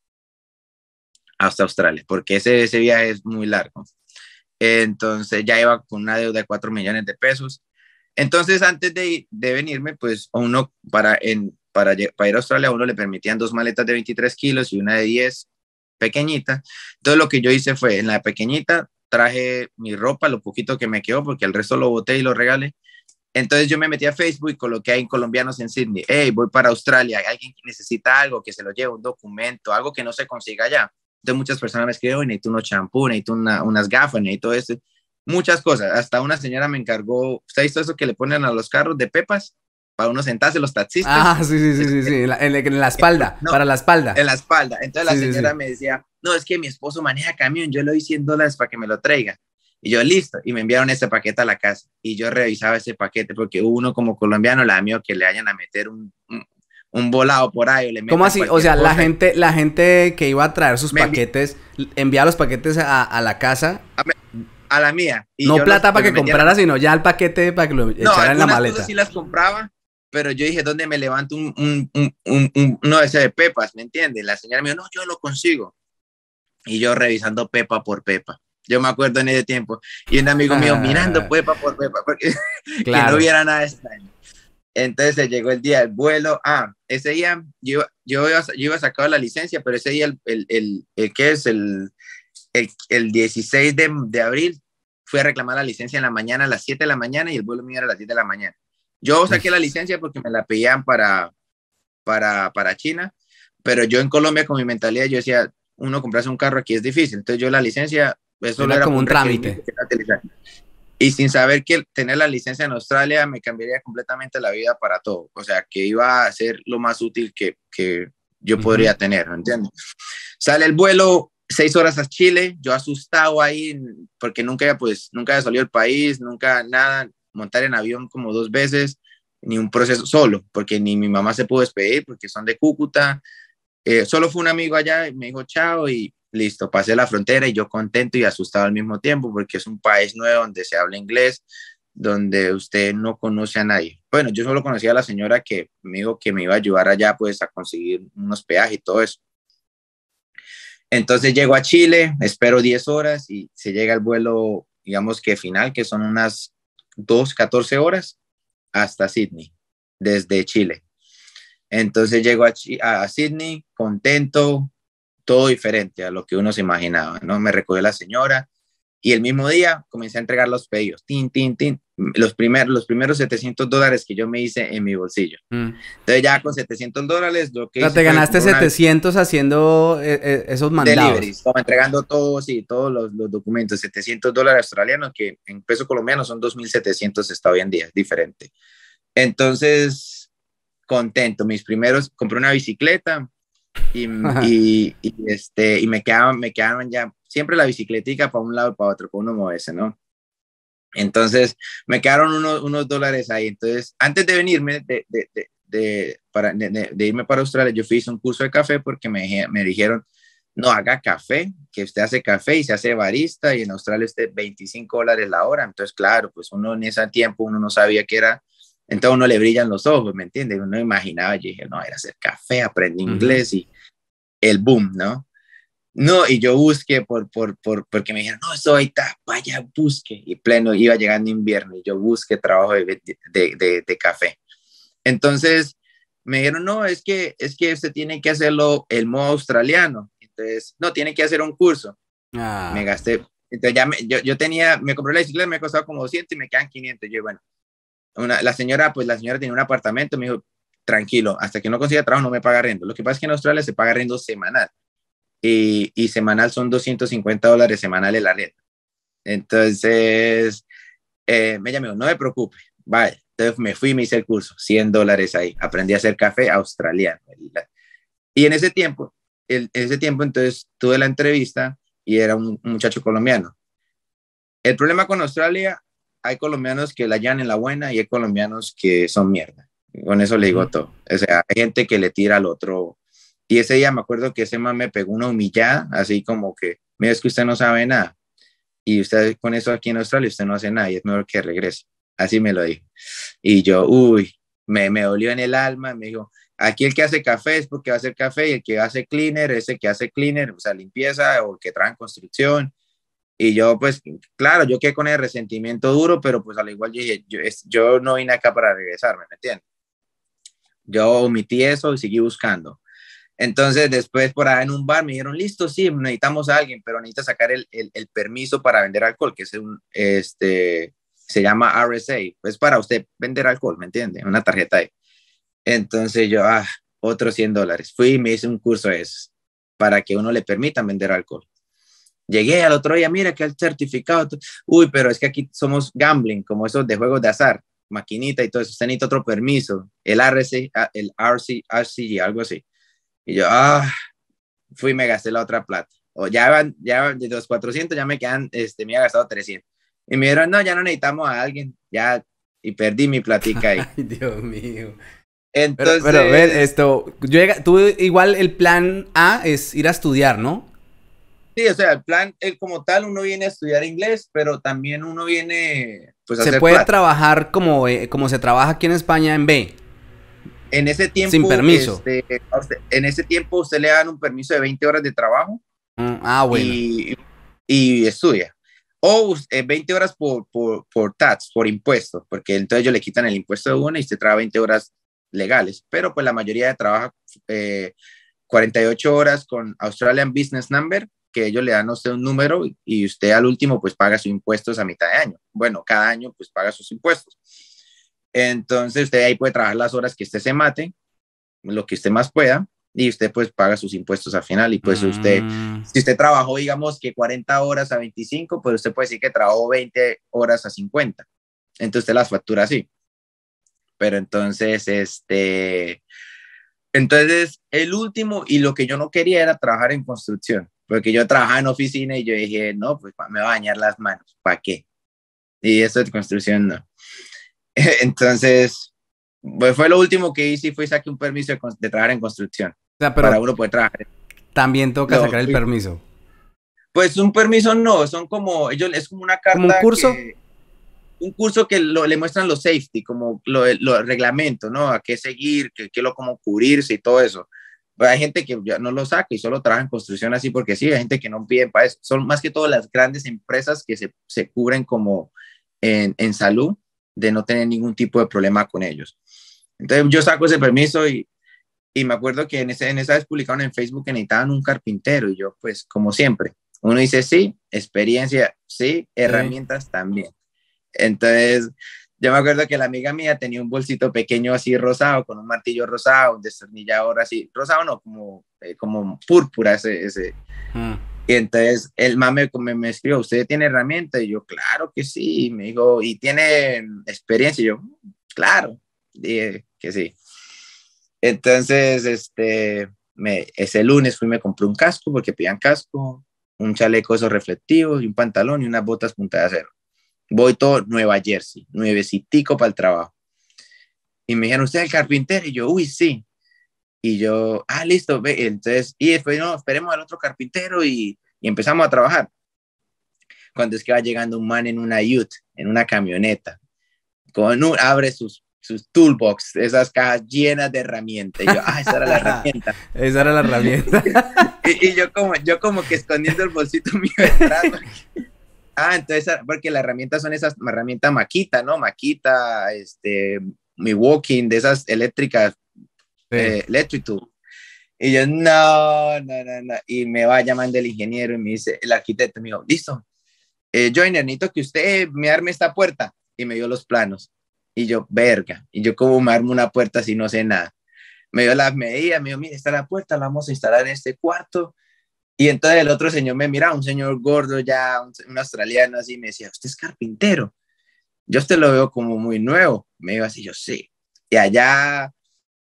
hasta Australia, porque ese viaje es muy largo. Entonces ya iba con una deuda de 4 millones de pesos. Entonces antes de venirme, pues uno para ir a Australia, a uno le permitían 2 maletas de 23 kilos y una de 10 pequeñita. Entonces lo que yo hice fue, en la pequeñita traje mi ropa, lo poquito que me quedó, porque el resto lo boté y lo regalé. Entonces yo me metí a Facebook y coloqué ahí colombianos en Sydney. Hey, voy para Australia. Alguien que necesita algo, que se lo lleve, un documento, algo que no se consiga allá. Entonces muchas personas me escribieron, necesito unos champú, necesito unas gafas, necesito esto. Muchas cosas. Hasta una señora me encargó, ¿usted ha visto eso que le ponen a los carros de pepas? Para uno sentarse, los taxistas. Ah, sí, sí, sí, sí, sí. En la espalda, No, para la espalda. en la espalda. Entonces Sí, la sí, señora sí. me decía, no, es que mi esposo maneja camión, yo le doy $100 para que me lo traiga. Y yo, listo. Y me enviaron ese paquete a la casa. Y yo revisaba ese paquete porque uno como colombiano le da miedo que le vayan a meter un volado por ahí o le ¿Cómo metan así? O cualquier sea, la cosa. gente, la gente que iba a traer sus Me envi paquetes, enviaba los paquetes a la casa. a, a la mía. Y No yo plata para pues me que metían comprara, sino ya el paquete para que lo no, echara en la algunas cosas maleta. sí las compraba, pero yo dije, ¿dónde me levanto uno de ese de pepas? ¿Me entiendes? La señora me dijo, no, yo lo consigo. Y yo revisando pepa por pepa. Yo me acuerdo en ese tiempo. Y un amigo mío mirando pepa por pepa, porque que no Claro. hubiera nada extraño. Entonces se llegó el día del vuelo. Ese día yo iba a sacar la licencia, pero ese día, ¿qué es? El 16 de abril, fui a reclamar la licencia en la mañana a las 7 de la mañana y el vuelo mío era a las 10 de la mañana. Yo Uy. saqué la licencia porque me la pedían para China, pero yo en Colombia con mi mentalidad yo decía, uno comprarse un carro aquí es difícil, entonces yo la licencia, eso solo Era era como por un un requerimiento trámite. que era utilizar. Y sin saber que tener la licencia en Australia me cambiaría completamente la vida para todo, o sea, que iba a ser lo más útil que yo Ujú. podría tener, ¿me entiendes? Sale el vuelo, 6 horas a Chile, yo asustado ahí, porque nunca había salido del país, nunca nada, montar en avión como 2 veces, ni un proceso solo, porque ni mi mamá se pudo despedir, porque son de Cúcuta, solo fue un amigo allá y me dijo chao y listo, pasé la frontera y yo contento y asustado al mismo tiempo, porque es un país nuevo donde se habla inglés, donde usted no conoce a nadie. Bueno, yo solo conocía a la señora que me dijo que me iba a ayudar allá pues a conseguir unos peajes y todo eso. Entonces llego a Chile, espero 10 horas y se llega el vuelo, digamos que final, que son unas 14 horas hasta Sydney, desde Chile. Entonces llego a Sydney contento, todo diferente a lo que uno se imaginaba, ¿no? Me recogió la señora, y el mismo día comencé a entregar los pedidos, tin, tin, tin, los primeros $700 que yo me hice en mi bolsillo. Mm. Entonces ya con $700 lo O que sea, hice te fue ganaste comprar una 700 haciendo esos mandados. deliveries, como entregando todos y todos los documentos, $700 australianos, que en peso colombiano son 2.700 hasta hoy en día, es diferente. Entonces, contento, compré una bicicleta y, y me quedaban ya siempre la bicicletica para un lado y para otro, para uno moverse, ¿no? Entonces, me quedaron unos dólares ahí. Entonces, antes de venirme, de irme para Australia, yo hice un curso de café porque me dijeron, no haga café, que usted hace café y se hace barista y en Australia esté $25 la hora. Entonces, claro, pues uno en ese tiempo uno no sabía qué era. Entonces uno le brillan los ojos, ¿me entiendes? Uno imaginaba, yo dije, no, era hacer café, aprendí Ujú. inglés y el boom, ¿no? No, y yo busqué porque me dijeron, no, eso ahí está, vaya, busque. Y pleno, iba llegando invierno y yo busqué trabajo de café. Entonces me dijeron, no, es que usted tiene que hacerlo el modo australiano. Entonces, no, tiene que hacer un curso. Me Ah, gasté, entonces me compré la bicicleta, me costaba como 200 y me quedan 500. Yo, bueno, la señora tenía un apartamento, me dijo, tranquilo, hasta que no consiga trabajo no me paga arriendo. Lo que pasa es que en Australia se paga arriendo semanal y semanal son $250 semanales la renta. Entonces, me llamó, no me preocupe, vaya. Entonces me fui y me hice el curso, $100 ahí. Aprendí a hacer café australiano. Y en ese tiempo entonces tuve la entrevista y era un muchacho colombiano. El problema con Australia hay colombianos que la llevan en la buena y hay colombianos que son mierda. Con eso le digo todo. O sea, hay gente que le tira al otro. Y ese día me acuerdo que ese man me pegó una humillada, así como que, mira, es que usted no sabe nada. Y usted con eso aquí en Australia, usted no hace nada y es mejor que regrese. Así me lo dijo. Y yo, uy, me dolió en el alma. Me dijo, aquí el que hace café es porque va a hacer café y el que hace cleaner es el que hace cleaner, o sea, limpieza o el que trabaja en construcción. Y yo, pues, claro, yo quedé con el resentimiento duro, pero pues al igual yo dije, yo no vine acá para regresarme, ¿me entiendes? Yo omití eso y seguí buscando. Entonces, después por ahí en un bar me dijeron, listo, sí, necesitamos a alguien, pero necesita sacar el permiso para vender alcohol, que es se llama RSA, pues para usted vender alcohol, ¿me entiende? Una tarjeta ahí. Entonces yo, otros $100. Fui y me hice un curso de esos, para que uno le permita vender alcohol. Llegué al otro día, mira que el certificado, uy, pero es que aquí somos gambling, como esos de juegos de azar, maquinita y todo eso, usted necesita otro permiso, el RC, RCG, algo así. Y yo, fui y me gasté la otra plata. O ya de los 400 ya me quedan, me había gastado 300. Y me dijeron, no, ya no necesitamos a alguien, ya, y perdí mi platica ahí. Ay, Dios mío. Pero, ver, Entonces, tú igual el plan A es ir a estudiar, ¿no? sí, o sea, el plan, como tal, uno viene a estudiar inglés, pero también uno viene, pues, a Se hacer puede plata. trabajar como se trabaja aquí en España en B, En ese sin tiempo, permiso. en ese tiempo usted le dan un permiso de 20 horas de trabajo Bueno. y estudia. O 20 horas por tax, por impuestos, porque entonces ellos le quitan el impuesto de una y usted trabaja 20 horas legales. Pero pues la mayoría trabaja 48 horas con Australian Business Number, que ellos le dan a usted un número y usted al último pues paga sus impuestos a mitad de año. Bueno, cada año pues paga sus impuestos. Entonces usted ahí puede trabajar las horas que usted se mate, lo que usted más pueda, y usted pues paga sus impuestos al final. Y pues usted, Mm, si usted trabajó, digamos que 40 horas a 25, pues usted puede decir que trabajó 20 horas a 50. Entonces usted las factura así. Pero entonces el último y lo que yo no quería era trabajar en construcción, porque yo trabajaba en oficina y yo dije, no, pues me va a dañar las manos, ¿para qué? Y eso de construcción no. Entonces, pues fue lo último que hice y fue saqué un permiso de trabajar en construcción o sea, para pero uno poder trabajar. también toca Lo, sacar el permiso. pues un permiso no, son como, ellos es como una ¿Como un carta curso? que, un curso que le muestran los safety, como los reglamentos, ¿no? A qué seguir, cómo cubrirse y todo eso. Pero hay gente que ya no lo saca y solo trabaja en construcción así porque sí, hay gente que no piden para eso. Son más que todo las grandes empresas que se cubren como en salud de no tener ningún tipo de problema con ellos. Entonces yo saco ese permiso y me acuerdo que en esa vez publicaron en Facebook que necesitaban un carpintero y yo pues como siempre, uno dice sí, experiencia sí, Sí. herramientas también. Entonces yo me acuerdo que la amiga mía tenía un bolsito pequeño así rosado, con un martillo rosado, un destornillador así, rosado no, como púrpura ese. Mm. Y entonces el mame me escribió, ¿usted tiene herramientas? Y yo, claro que sí. Y me dijo, ¿y tiene experiencia? Y yo, claro, dije que sí. Entonces, ese lunes fui y me compré un casco porque pedían casco, un chaleco esos reflectivos y un pantalón y unas botas punta de acero. Voy todo Nueva Jersey, nuevecitico para el trabajo. Y me dijeron, ¿usted es el carpintero? Y yo, uy, sí. Y yo, listo, ve. Entonces, y después, no, esperemos al otro carpintero y empezamos a trabajar. Cuando es que va llegando un man en una ute, en una camioneta, abre sus toolbox, esas cajas llenas de herramientas. Y yo, esa era la herramienta. Esa era la herramienta. Y yo como que escondiendo el bolsito mío detrás. Entonces, porque las herramientas son esas herramientas Makita, ¿no? Makita, Milwaukee, de esas eléctricas, Sí. Electric Tool. Y yo, no, no, no, no. Y me va llamando el ingeniero y me dice, el arquitecto, me dijo, listo, Joiner, necesito que usted me arme esta puerta. Y me dio los planos. Y yo, verga. Y yo, ¿cómo me armo una puerta si no sé nada? Me dio las medidas, me dijo, mira, está la puerta, la vamos a instalar en este cuarto. Y entonces el otro señor me mira, un señor gordo ya, un australiano así, me decía, ¿usted es carpintero? Yo usted lo veo como muy nuevo. Me dijo así, yo sí. Y allá,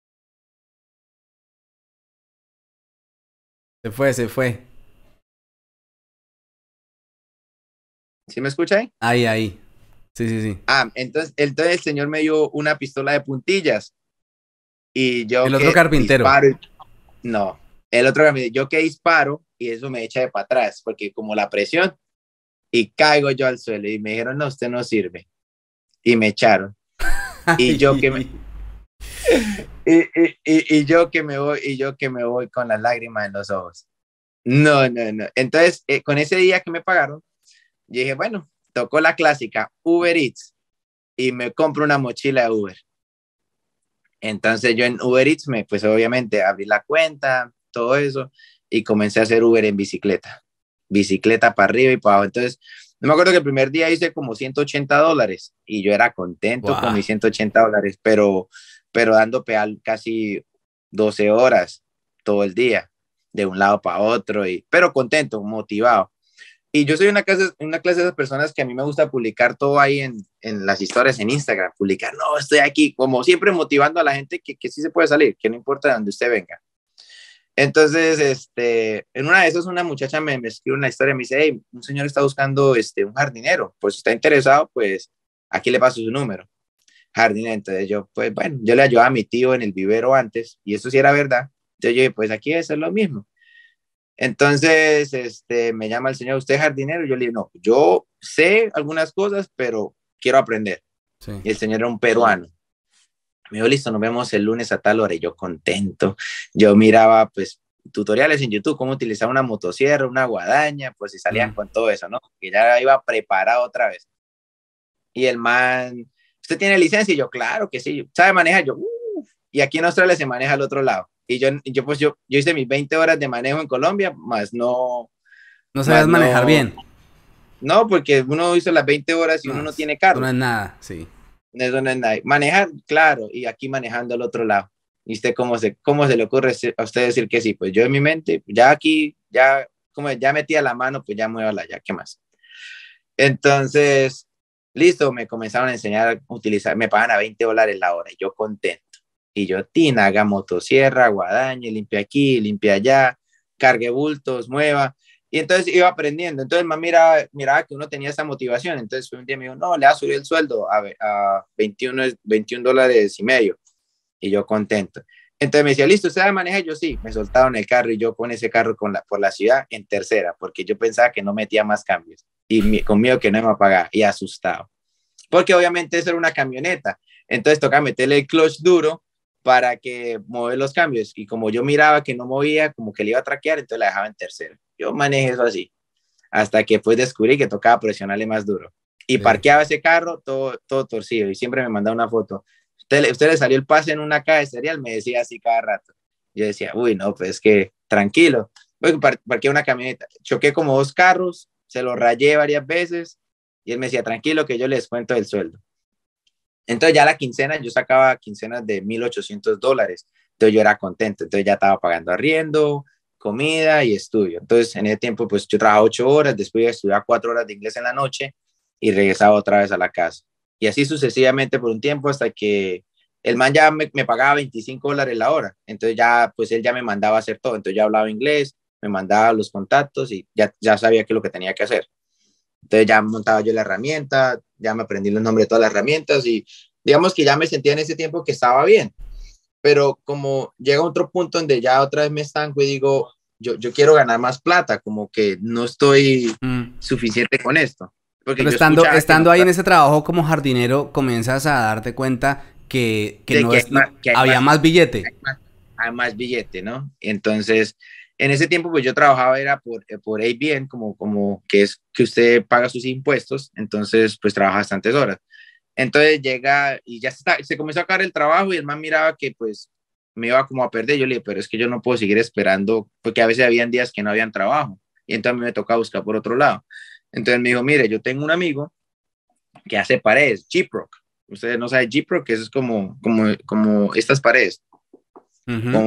Se fue, se fue. ¿sí me escucha ahí? Ahí, ahí. Sí, sí, sí. Entonces el señor me dio una pistola de puntillas y yo El otro que carpintero. disparo, no, el otro carpintero, yo que disparo y eso me echa de para atrás, porque como la presión, y caigo yo al suelo y me dijeron, no, usted no sirve, y me echaron. Y yo que me, Ay, y yo que me voy, y yo que me voy con las lágrimas en los ojos. No, no, no. Entonces, con ese día que me pagaron, yo dije, bueno, tocó la clásica Uber Eats y me compro una mochila de Uber. Entonces yo en Uber Eats pues obviamente abrí la cuenta, todo eso, y comencé a hacer Uber en bicicleta. Bicicleta para arriba y para abajo. Entonces, no me acuerdo que el primer día hice como $180 y yo era contento con guau. mis $180, pero dando pedal casi 12 horas todo el día, de un lado para otro, pero contento, motivado. Y yo soy una clase de esas personas que a mí me gusta publicar todo ahí en las historias en Instagram, publicar, no, estoy aquí, como siempre motivando a la gente que sí se puede salir, que no importa de dónde usted venga. Entonces, en una de esas, una muchacha me escribe una historia, me dice, hey, un señor está buscando un jardinero, pues si está interesado, pues aquí le paso su número. Jardinero, entonces yo, pues bueno, yo le ayudaba a mi tío en el vivero antes, y eso sí era verdad. Entonces yo dije, pues aquí debe ser lo mismo. Entonces, me llama el señor, ¿usted es jardinero? Yo le digo, no, yo sé algunas cosas, pero quiero aprender. Sí. Y el señor era un peruano. Me dijo, listo, nos vemos el lunes a tal hora. Y yo contento. Yo miraba, pues, tutoriales en YouTube, cómo utilizar una motosierra, una guadaña, pues, y salían Mm. con todo eso, ¿no? Que ya iba preparado otra vez. Y el man, ¿usted tiene licencia? Y yo, claro que sí. ¿Sabe manejar? Yo, y aquí en Australia se maneja al otro lado. Pues, yo hice mis 20 horas de manejo en Colombia, No más sabías manejar no, bien. no, porque uno hizo las 20 horas y No, uno no eso tiene no carro. es nada, sí. Eso no es nada. Manejar, claro, y aquí manejando al otro lado. ¿Y usted cómo se le ocurre a usted decir que sí? Pues yo en mi mente, ya aquí, ya, como ya metía la mano, pues ya muévala, ya, ¿qué más? Entonces, listo, me comenzaron a enseñar a utilizar, me pagan a $20 la hora, y yo contento. Y yo, Tina, haga motosierra, guadaña, limpia aquí, limpia allá, cargue bultos, mueva. Y entonces iba aprendiendo. Entonces, más miraba que uno tenía esa motivación. Entonces, un día me dijo, no, le va a subir el sueldo a 21 dólares y medio. Y yo contento. Entonces me decía, listo, ¿usted sabe manejar? Yo sí, me soltaron el carro y yo con ese carro por la ciudad en tercera, porque yo pensaba que no metía más cambios y conmigo que no me pagaba y asustado. Porque obviamente eso era una camioneta, entonces toca meterle el clutch duro para que mover los cambios y como yo miraba que no movía, como que le iba a traquear, entonces la dejaba en tercera. Yo manejé eso así, hasta que después descubrí que tocaba presionarle más duro. Y Sí. parqueaba ese carro todo torcido y siempre me mandaba una foto. ¿Usted le salió el pase en una caja de cereal? Me decía así cada rato. Yo decía, uy, no, pues que tranquilo. Bueno, parqueé una camioneta, choqué como 2 carros, se lo rayé varias veces y él me decía, tranquilo que yo les cuento el sueldo. Entonces ya la quincena, yo sacaba quincenas de $1,800, entonces yo era contento, entonces ya estaba pagando arriendo, comida y estudio. Entonces en ese tiempo pues yo trabajaba 8 horas, después iba a estudiar 4 horas de inglés en la noche y regresaba otra vez a la casa. Y así sucesivamente por un tiempo hasta que el man ya me pagaba $25 la hora, entonces ya pues él ya me mandaba a hacer todo, entonces ya hablaba inglés, me mandaba los contactos y ya sabía qué es lo que tenía que hacer. Entonces ya montaba yo la herramienta, ya me aprendí los nombres de todas las herramientas y digamos que ya me sentía en ese tiempo que estaba bien. Pero como llega otro punto donde ya otra vez me estanco y digo, yo quiero ganar más plata, como que no estoy Mm. suficiente con esto. Porque Pero yo escuchaba que estando ahí en ese trabajo como jardinero, comienzas a darte cuenta que de no que es, no, que hay había más, más billete. hay más billete, ¿no? Entonces, en ese tiempo, pues yo trabajaba, era por ABN, como que es que usted paga sus impuestos, entonces, pues trabaja bastantes horas. Entonces llega y ya se comenzó a acabar el trabajo y el man miraba que pues me iba como a perder. Yo le dije, pero es que yo no puedo seguir esperando porque a veces habían días que no habían trabajo y entonces a mí me tocaba buscar por otro lado. Entonces me dijo, mire, yo tengo un amigo que hace paredes, G-Proc. Ustedes no saben G-Proc, que eso es como estas paredes, Ujú.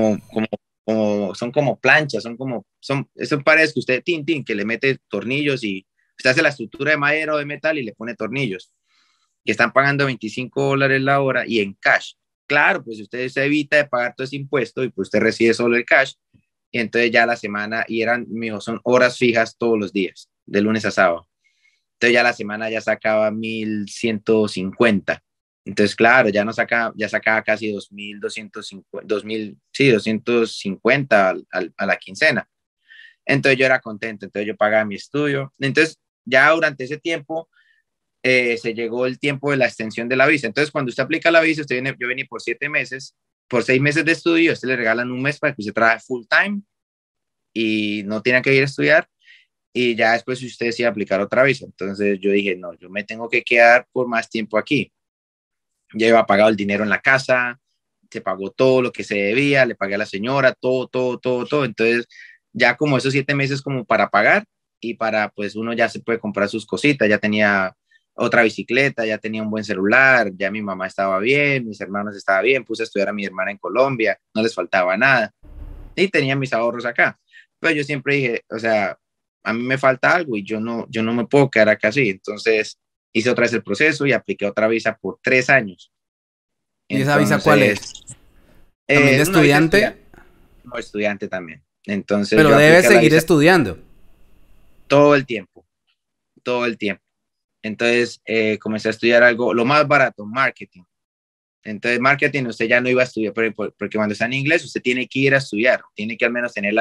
como son como planchas, son paredes que usted, que le mete tornillos y usted hace la estructura de madera o de metal y le pone tornillos que están pagando $25 la hora y en cash. Claro, pues usted se evita de pagar todo ese impuesto y pues usted recibe solo el cash. Y entonces ya la semana, y son horas fijas todos los días, de lunes a sábado. Entonces ya a la semana ya sacaba 1.150. Entonces, claro, ya sacaba casi 2.250, 2.000, sí, 250 a la quincena. Entonces yo era contento, entonces yo pagaba mi estudio. Entonces ya durante ese tiempo se llegó el tiempo de la extensión de la visa. Entonces cuando usted aplica la visa, yo vení por 7 meses, por 6 meses de estudio, a usted le regalan un mes para que usted trabaje full time y no tiene que ir a estudiar. Y ya después si usted decide aplicar otra visa. Entonces yo dije, no, yo me tengo que quedar por más tiempo aquí. Ya iba pagado el dinero en la casa, se pagó todo lo que se debía, le pagué a la señora, todo, todo, todo, todo. Entonces, ya como esos 7 meses como para pagar y para, pues uno ya se puede comprar sus cositas, ya tenía otra bicicleta, ya tenía un buen celular, ya mi mamá estaba bien, mis hermanos estaban bien, puse a estudiar a mi hermana en Colombia, no les faltaba nada y tenía mis ahorros acá. Pero yo siempre dije, o sea, a mí me falta algo y yo no me puedo quedar acá así. Entonces, hice otra vez el proceso y apliqué otra visa por 3 años. ¿Y esa visa cuál es? Entonces, ¿También de una visa estudiante? estudiante, no estudiante también. Entonces Pero yo debes apliqué la seguir visa estudiando. todo el tiempo, todo el tiempo. Entonces comencé a estudiar algo, lo más barato, marketing. Entonces marketing usted ya no iba a estudiar, porque cuando está en inglés usted tiene que ir a estudiar, tiene que al menos tener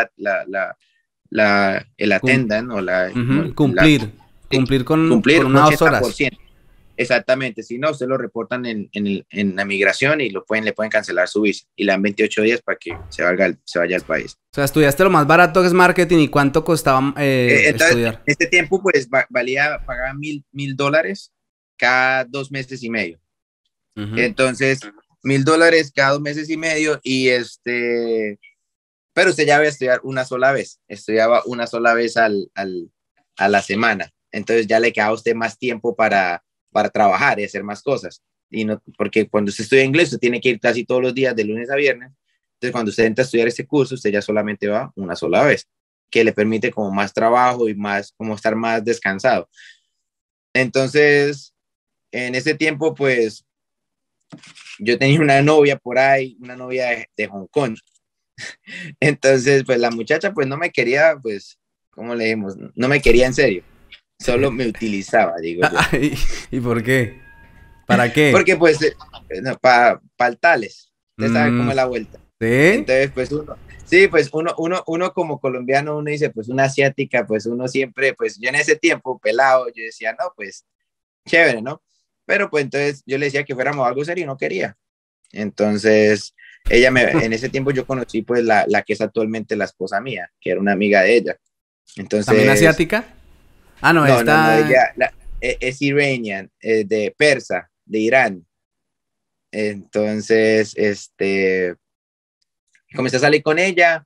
el Cum- attendant o Ujú, cumplir. Cumplir con cumplir un unas 80%. 2 horas. Exactamente, si no, usted lo reportan en la migración y le pueden cancelar su visa y le dan 28 días para que se vaya al país. O sea, estudiaste lo más barato que es marketing y cuánto costaba Entonces, en estudiar. este tiempo, pues pagaba $1.000 cada 2 meses y medio. Ujú. Entonces, $1.000 cada 2 meses y medio pero usted ya va a estudiar una sola vez, estudiaba una sola vez a la semana. Entonces ya le queda a usted más tiempo para trabajar y hacer más cosas. Y no, porque cuando usted estudia inglés, usted tiene que ir casi todos los días de lunes a viernes. Entonces cuando usted entra a estudiar este curso, usted ya solamente va una sola vez, que le permite como más trabajo y más, como estar más descansado. Entonces, en ese tiempo, pues yo tenía una novia por ahí, una novia de Hong Kong. Entonces, pues la muchacha pues no me quería, pues, ¿cómo le dijimos? No me quería en serio, solo me utilizaba, digo yo. Ay, ¿y por qué? ¿Para qué? Porque pues, no, para el tales, usted sabe Mm, cómo es la vuelta. ¿sí? Entonces, pues sí, pues uno como colombiano, uno dice, pues una asiática, pues uno siempre, pues yo en ese tiempo, pelado, yo decía, no, pues chévere, ¿no? Pero pues entonces yo le decía que fuéramos algo serio y no quería. Entonces, en ese tiempo yo conocí pues la que es actualmente la esposa mía, que era una amiga de ella. ¿También Entonces, asiática? Ah, no, no, esta... es iranian, de persa, de Irán. Entonces, comencé a salir con ella,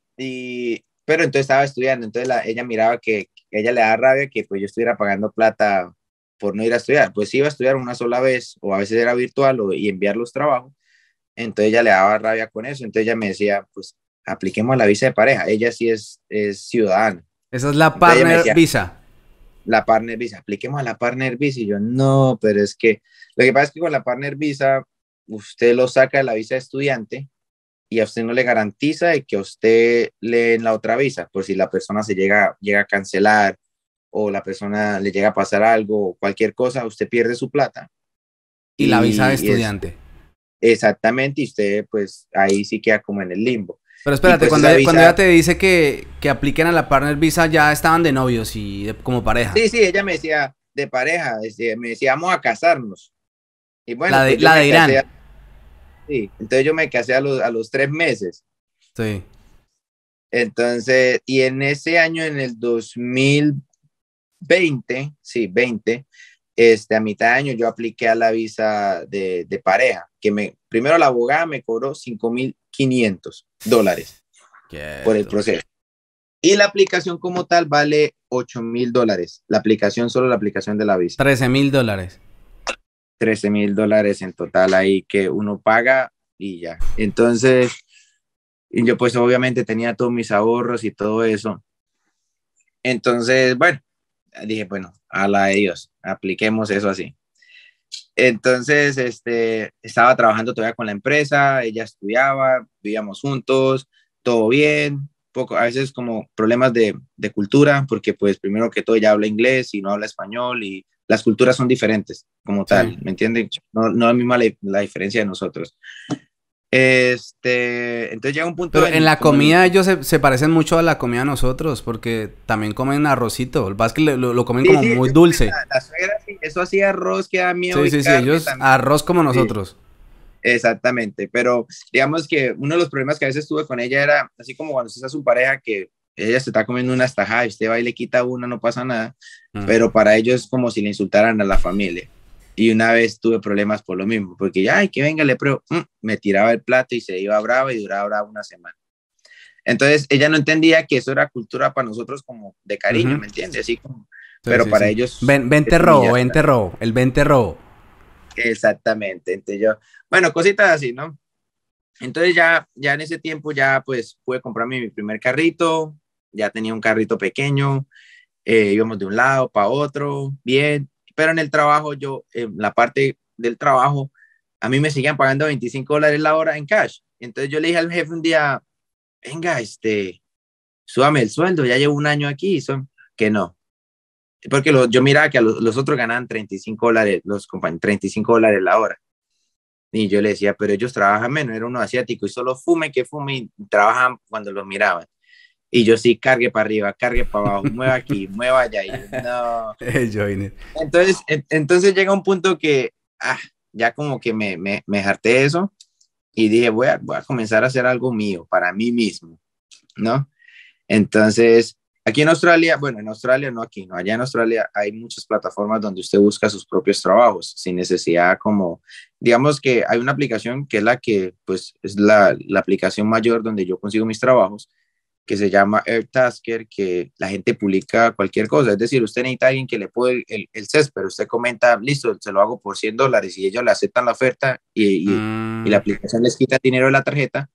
pero entonces estaba estudiando, entonces ella miraba que ella le da rabia que pues yo estuviera pagando plata por no ir a estudiar. Pues iba a estudiar una sola vez, o a veces era virtual, y enviar los trabajos. Entonces ella le daba rabia con eso, entonces ella me decía, pues apliquemos la visa de pareja, ella sí es ciudadana. Esa es la Entonces ella me partner decía, visa. la partner visa, apliquemos a la partner visa, y yo, no, pero es que, lo que pasa es que con la partner visa, usted lo saca de la visa de estudiante, y a usted no le garantiza de que a usted le den la otra visa, por si la persona llega a cancelar, o la persona le llega a pasar algo, o cualquier cosa, usted pierde su plata, Y la visa de y es estudiante. exactamente, y usted pues ahí sí queda como en el limbo. Pero Y espérate, pues cuando esa cuando ella visa, te dice que apliquen a la partner visa, ya estaban de novios y como pareja. sí, ella me decía de pareja, me decía, vamos a casarnos. Y La bueno, de, pues yo la de me casé, Irán. sí, entonces yo me casé a los 3 meses. Sí. Entonces, y en ese año, en el 2020, sí, 20, a mitad de año yo apliqué a la visa de pareja, primero la abogada me cobró $5.500 por el Quieto. proceso. Y la aplicación como tal vale $8.000. La aplicación, solo la aplicación de la visa. $13,000. $13.000 en total ahí que uno paga y ya. Entonces, y yo pues obviamente tenía todos mis ahorros y todo eso. Entonces, bueno, dije, bueno, a la de Dios, apliquemos eso así. Entonces, estaba trabajando todavía con la empresa, ella estudiaba, vivíamos juntos, todo bien, poco, a veces como problemas de cultura, porque pues primero que todo ella habla inglés y no habla español y las culturas son diferentes como Sí. tal, ¿me entienden? No, no es la misma la diferencia de nosotros. Entonces llega un punto Pero en en, la como en, comida ellos se parecen mucho a la comida de nosotros, porque también comen arrocito. El que lo comen sí, como sí, muy ellos comen dulce. la suegra, sí, eso hacía arroz que da miedo Sí, y sí, sí, carne ellos también. arroz como Sí, nosotros. exactamente, pero digamos que uno de los problemas que a veces tuve con ella era, así como cuando usted está su pareja, que ella se está comiendo una tajada y usted va y le quita una, no pasa nada, Mm. pero para ellos es como si le insultaran a la familia. Y una vez tuve problemas por lo mismo, porque ya, ay, que venga, le pruebo, me tiraba el plato y se iba brava y duraba brava una semana. Entonces ella no entendía que eso era cultura para nosotros como de cariño, Ujú. ¿me entiendes? Así como, Sí, pero sí, para sí. ellos Vente es robo, humillación. vente robo. El vente robo. Exactamente. Entonces yo, bueno, cositas así, ¿no? Entonces ya en ese tiempo ya pues pude comprarme mi primer carrito, ya tenía un carrito pequeño, íbamos de un lado para otro, bien, pero en el trabajo yo, en la parte del trabajo, a mí me seguían pagando $25 la hora en cash. Entonces yo le dije al jefe un día, venga, súbame el sueldo, ya llevo un año aquí, que no. Porque yo miraba que los otros ganaban $35, los compañeros, $35 la hora. Y yo le decía, pero ellos trabajan menos, era uno asiático y solo fume que fume y trabajan cuando los miraban. Y yo sí, cargue para arriba, cargue para abajo, mueva aquí, mueva allá. Y yo, no. Joiner. Entonces llega un punto que ya como que me harté de eso y dije, voy a comenzar a hacer algo mío, para mí mismo, ¿no? Entonces, aquí en Australia, bueno, en Australia no aquí, no, allá en Australia hay muchas plataformas donde usted busca sus propios trabajos sin necesidad como, digamos que hay una aplicación que es la que, pues, es la aplicación mayor donde yo consigo mis trabajos, que se llama AirTasker, que la gente publica cualquier cosa, es decir, usted necesita a alguien que le puede el CES, pero usted comenta, listo, se lo hago por $100 y ellos le aceptan la oferta y la Mm, aplicación les quita el dinero de la tarjeta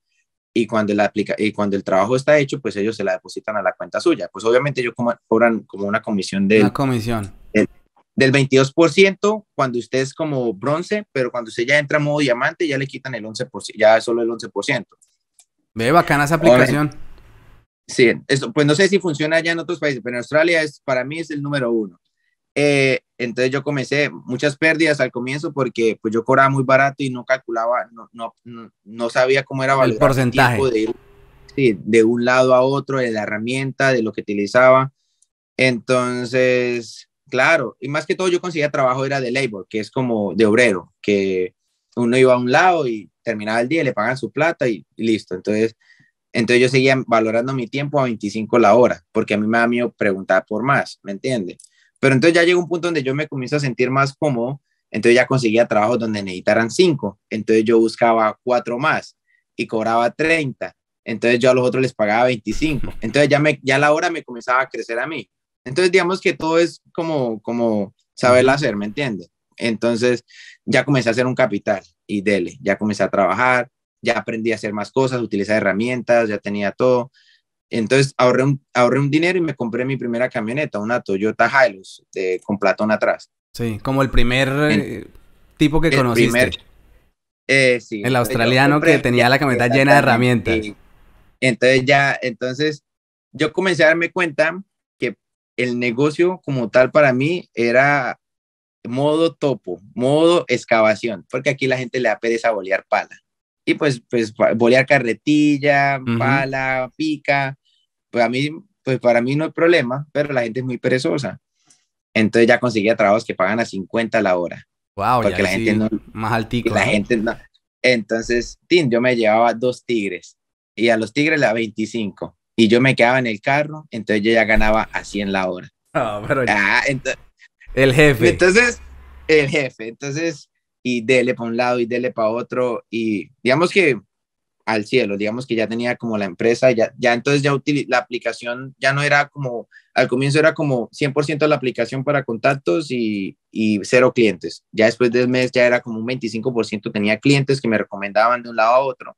y cuando el trabajo está hecho, pues ellos se la depositan a la cuenta suya. Pues obviamente ellos cobran como una comisión una comisión. del, del 22% cuando usted es como bronce, pero cuando usted ya entra a modo diamante ya le quitan el 11%, ya es solo el 11%. Ve, bacana esa Obviamente, aplicación. sí, eso, pues no sé si funciona allá en otros países, pero en Australia para mí es el número uno. Entonces yo comencé muchas pérdidas al comienzo porque pues yo cobraba muy barato y no calculaba, no sabía cómo era El valorar mi tiempo porcentaje. de ir, sí, de un lado a otro, de la herramienta, de lo que utilizaba. Entonces, claro, y más que todo yo conseguía trabajo era de labor, que es como de obrero, que uno iba a un lado y terminaba el día, le pagan su plata y listo. Entonces yo seguía valorando mi tiempo a 25 la hora, porque a mí me da miedo preguntar por más, ¿me entiendes? Pero entonces ya llegó un punto donde yo me comienzo a sentir más cómodo, entonces ya conseguía trabajos donde necesitaran 5, entonces yo buscaba 4 más y cobraba 30, entonces yo a los otros les pagaba 25, entonces ya la hora me comenzaba a crecer a mí. Entonces digamos que todo es como saberlo Ujú. hacer, ¿me entiendes? Entonces ya comencé a hacer un capital y dele, ya comencé a trabajar, ya aprendí a hacer más cosas, utilizar herramientas, ya tenía todo. Entonces ahorré un dinero y me compré mi primera camioneta, una Toyota Hilux con platón atrás. Sí, como el primer En, tipo que el primer, conociste. sí, El entonces yo australiano que compré, ya, tenía la camioneta llena de exactamente. herramientas. Entonces yo comencé a darme cuenta que el negocio como tal para mí era modo topo, modo excavación, porque aquí la gente le da pereza bolear pala. Y pues bolear carretilla, Ujú. pala, pica, pues a mí, pues para mí no hay problema, pero la gente es muy perezosa. Entonces ya conseguía trabajos que pagan a 50 la hora, Wow, ya porque ahí la gente sí, no, más y altico, la ¿no? gente no. Entonces, yo me llevaba 2 tigres y a los tigres la 25 y yo me quedaba en el carro, entonces yo ya ganaba a 100 la hora. No, pero Entonces, el jefe. entonces, el jefe, y dele para un lado y dele para otro, y digamos que al cielo, digamos que ya tenía como la empresa, ya entonces la aplicación ya no era como, al comienzo era como 100% la aplicación para contactos y cero clientes. Ya después del mes ya era como un 25% tenía clientes que me recomendaban de un lado a otro.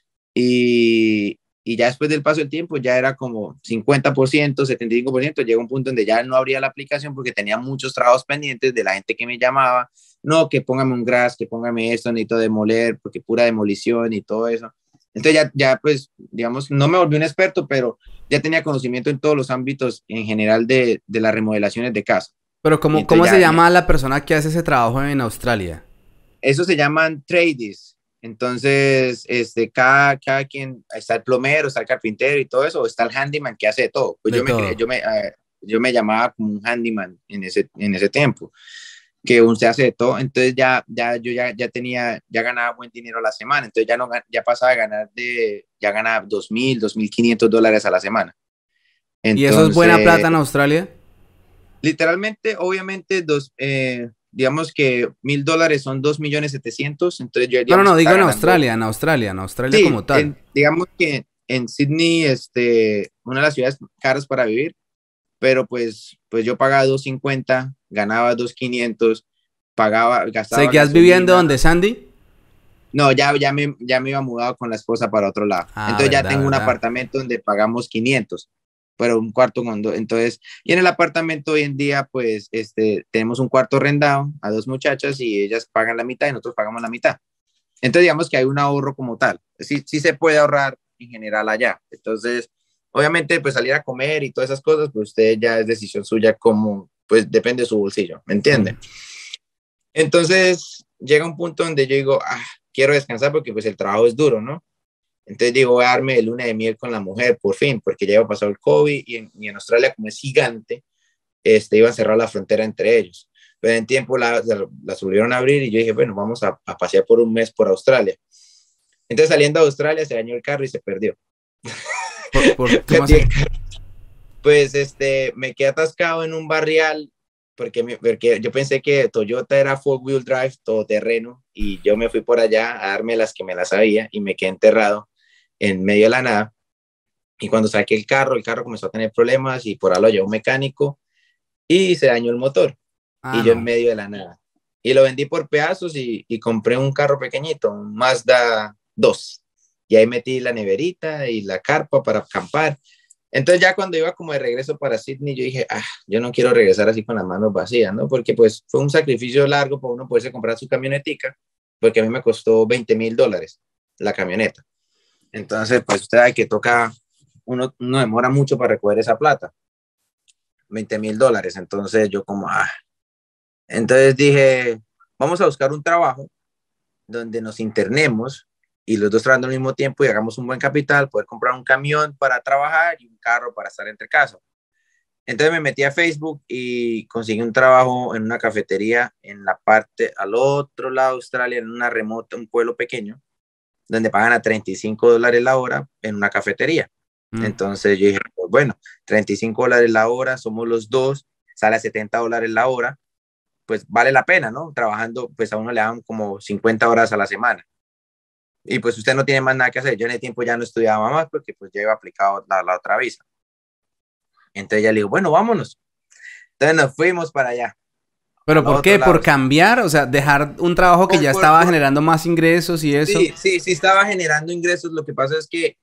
Y ya después del paso del tiempo ya era como 50%, 75%, llega un punto donde ya no abría la aplicación porque tenía muchos trabajos pendientes de la gente que me llamaba, no, que póngame un grass, que póngame esto, necesito demoler, porque pura demolición y todo eso. Entonces ya pues, digamos, no me volví un experto, pero ya tenía conocimiento en todos los ámbitos en general de las remodelaciones de casa. Pero Y ¿cómo entonces se llama la persona que hace ese trabajo en Australia? eso se llaman trades. Entonces, cada quien, está el plomero, está el carpintero y todo eso, está el handyman que hace de todo. Pues De todo. yo me llamaba como un handyman en ese tiempo, que uno se hace de todo. Entonces ya ganaba buen dinero a la semana. Entonces ya pasaba a ganar ya ganaba 2.000, 2.500 dólares a la semana. ¿Y eso es buena Entonces, plata en Australia? literalmente, obviamente, digamos que $1.000 son 2.700.000, entonces yo, No, no, digamos no, que digo estaba ganando. En Australia Sí, como tal. digamos que en Sydney, una de las ciudades caras para vivir, pero pues yo pagaba 250, ganaba 2.500, gastaba ¿Seguías viviendo gasolina. donde Sandy? No, ya me iba mudado con la esposa para otro lado. Ah, Entonces ya verdad, tengo un verdad. apartamento donde pagamos 500, pero un cuarto con dos. Entonces, y en el apartamento hoy en día, pues, tenemos un cuarto arrendado a dos muchachas y ellas pagan la mitad y nosotros pagamos la mitad. Entonces, digamos que hay un ahorro como tal. Sí, sí se puede ahorrar en general allá. Entonces, obviamente, pues salir a comer y todas esas cosas, pues usted ya es decisión suya como, pues depende de su bolsillo, ¿me entiende? Mm. Entonces, llega un punto donde yo digo, quiero descansar porque pues el trabajo es duro, ¿no? Entonces digo, voy a darme de luna de miel con la mujer, por fin, porque ya iba pasado el COVID y en Australia, como es gigante, iba a cerrar la frontera entre ellos. Pero en tiempo la volvieron a abrir y yo dije, bueno, vamos a pasear por un mes por Australia. Entonces saliendo a Australia se dañó el carro y se perdió. ¿Cómo Perdí así? el carro. Pues me quedé atascado en un barrial porque yo pensé que Toyota era four wheel drive, todoterreno, y yo me fui por allá a darme las que me las sabía y me quedé enterrado en medio de la nada. Y cuando saqué el carro comenzó a tener problemas y por ahí lo llevó un mecánico y se dañó el motor Ah, y yo en no. medio de la nada. Y lo vendí por pedazos y compré un carro pequeñito, un Mazda 2. Y ahí metí la neverita y la carpa para acampar. Entonces ya cuando iba como de regreso para Sydney, yo dije, yo no quiero regresar así con las manos vacías, ¿no? Porque pues fue un sacrificio largo para uno poderse comprar su camionetica, porque a mí me costó $20,000 la camioneta. Entonces, pues usted sabe que uno demora mucho para recoger esa plata, $20,000. Entonces yo como, entonces dije, vamos a buscar un trabajo donde nos internemos y los dos trabajando al mismo tiempo y hagamos un buen capital, poder comprar un camión para trabajar y un carro para estar entre casa. Entonces me metí a Facebook y conseguí un trabajo en una cafetería en la parte al otro lado de Australia, en una remota, un pueblo pequeño, donde pagan a $35 la hora en una cafetería. Mm. Entonces yo dije, pues bueno, $35 la hora, somos los dos, sale a $70 la hora, pues vale la pena, ¿no? Trabajando, pues a uno le dan como 50 horas a la semana. Y pues usted no tiene más nada que hacer. Yo en el tiempo ya no estudiaba más porque pues ya iba aplicado la otra visa. Entonces ya le digo, bueno, vámonos. Entonces nos fuimos para allá, ¿Pero al por otro qué? ¿Por lado. cambiar? O sea, dejar un trabajo que ya estaba generando más ingresos y eso. Sí, sí, sí estaba generando ingresos. Lo que pasa es que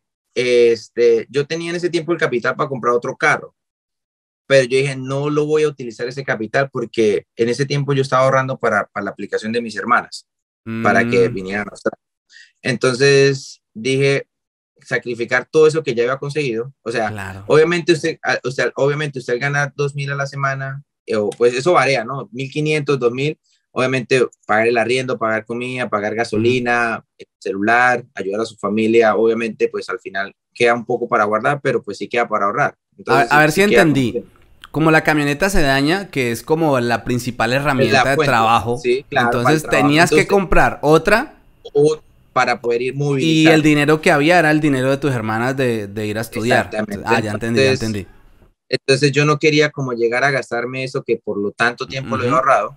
yo tenía en ese tiempo el capital para comprar otro carro, pero yo dije, no lo voy a utilizar ese capital porque en ese tiempo yo estaba ahorrando para la aplicación de mis hermanas, para que Mm, vinieran a Australia. Entonces dije, sacrificar todo eso que ya había conseguido. O sea, claro. obviamente usted gana 2.000 a la semana, pues eso varía, ¿no? 1.500, 2.000. Obviamente pagar el arriendo, pagar comida, pagar Ujú. gasolina, celular, ayudar a su familia. Obviamente, pues al final queda un poco para guardar, pero pues sí queda para ahorrar. Entonces A sí, ver si sí queda como entendí. Como la camioneta se daña, que es como la principal la herramienta de fuente. trabajo, Sí, claro, para el entonces trabajo. tenías que Entonces, comprar otra o para poder ir y el movilizarme. dinero que había era el dinero de tus hermanas de ir a estudiar. Exactamente. Ah, ya entendí, ya entendí. Entonces yo no quería como llegar a gastarme eso que por lo tanto tiempo lo he Ujú. ahorrado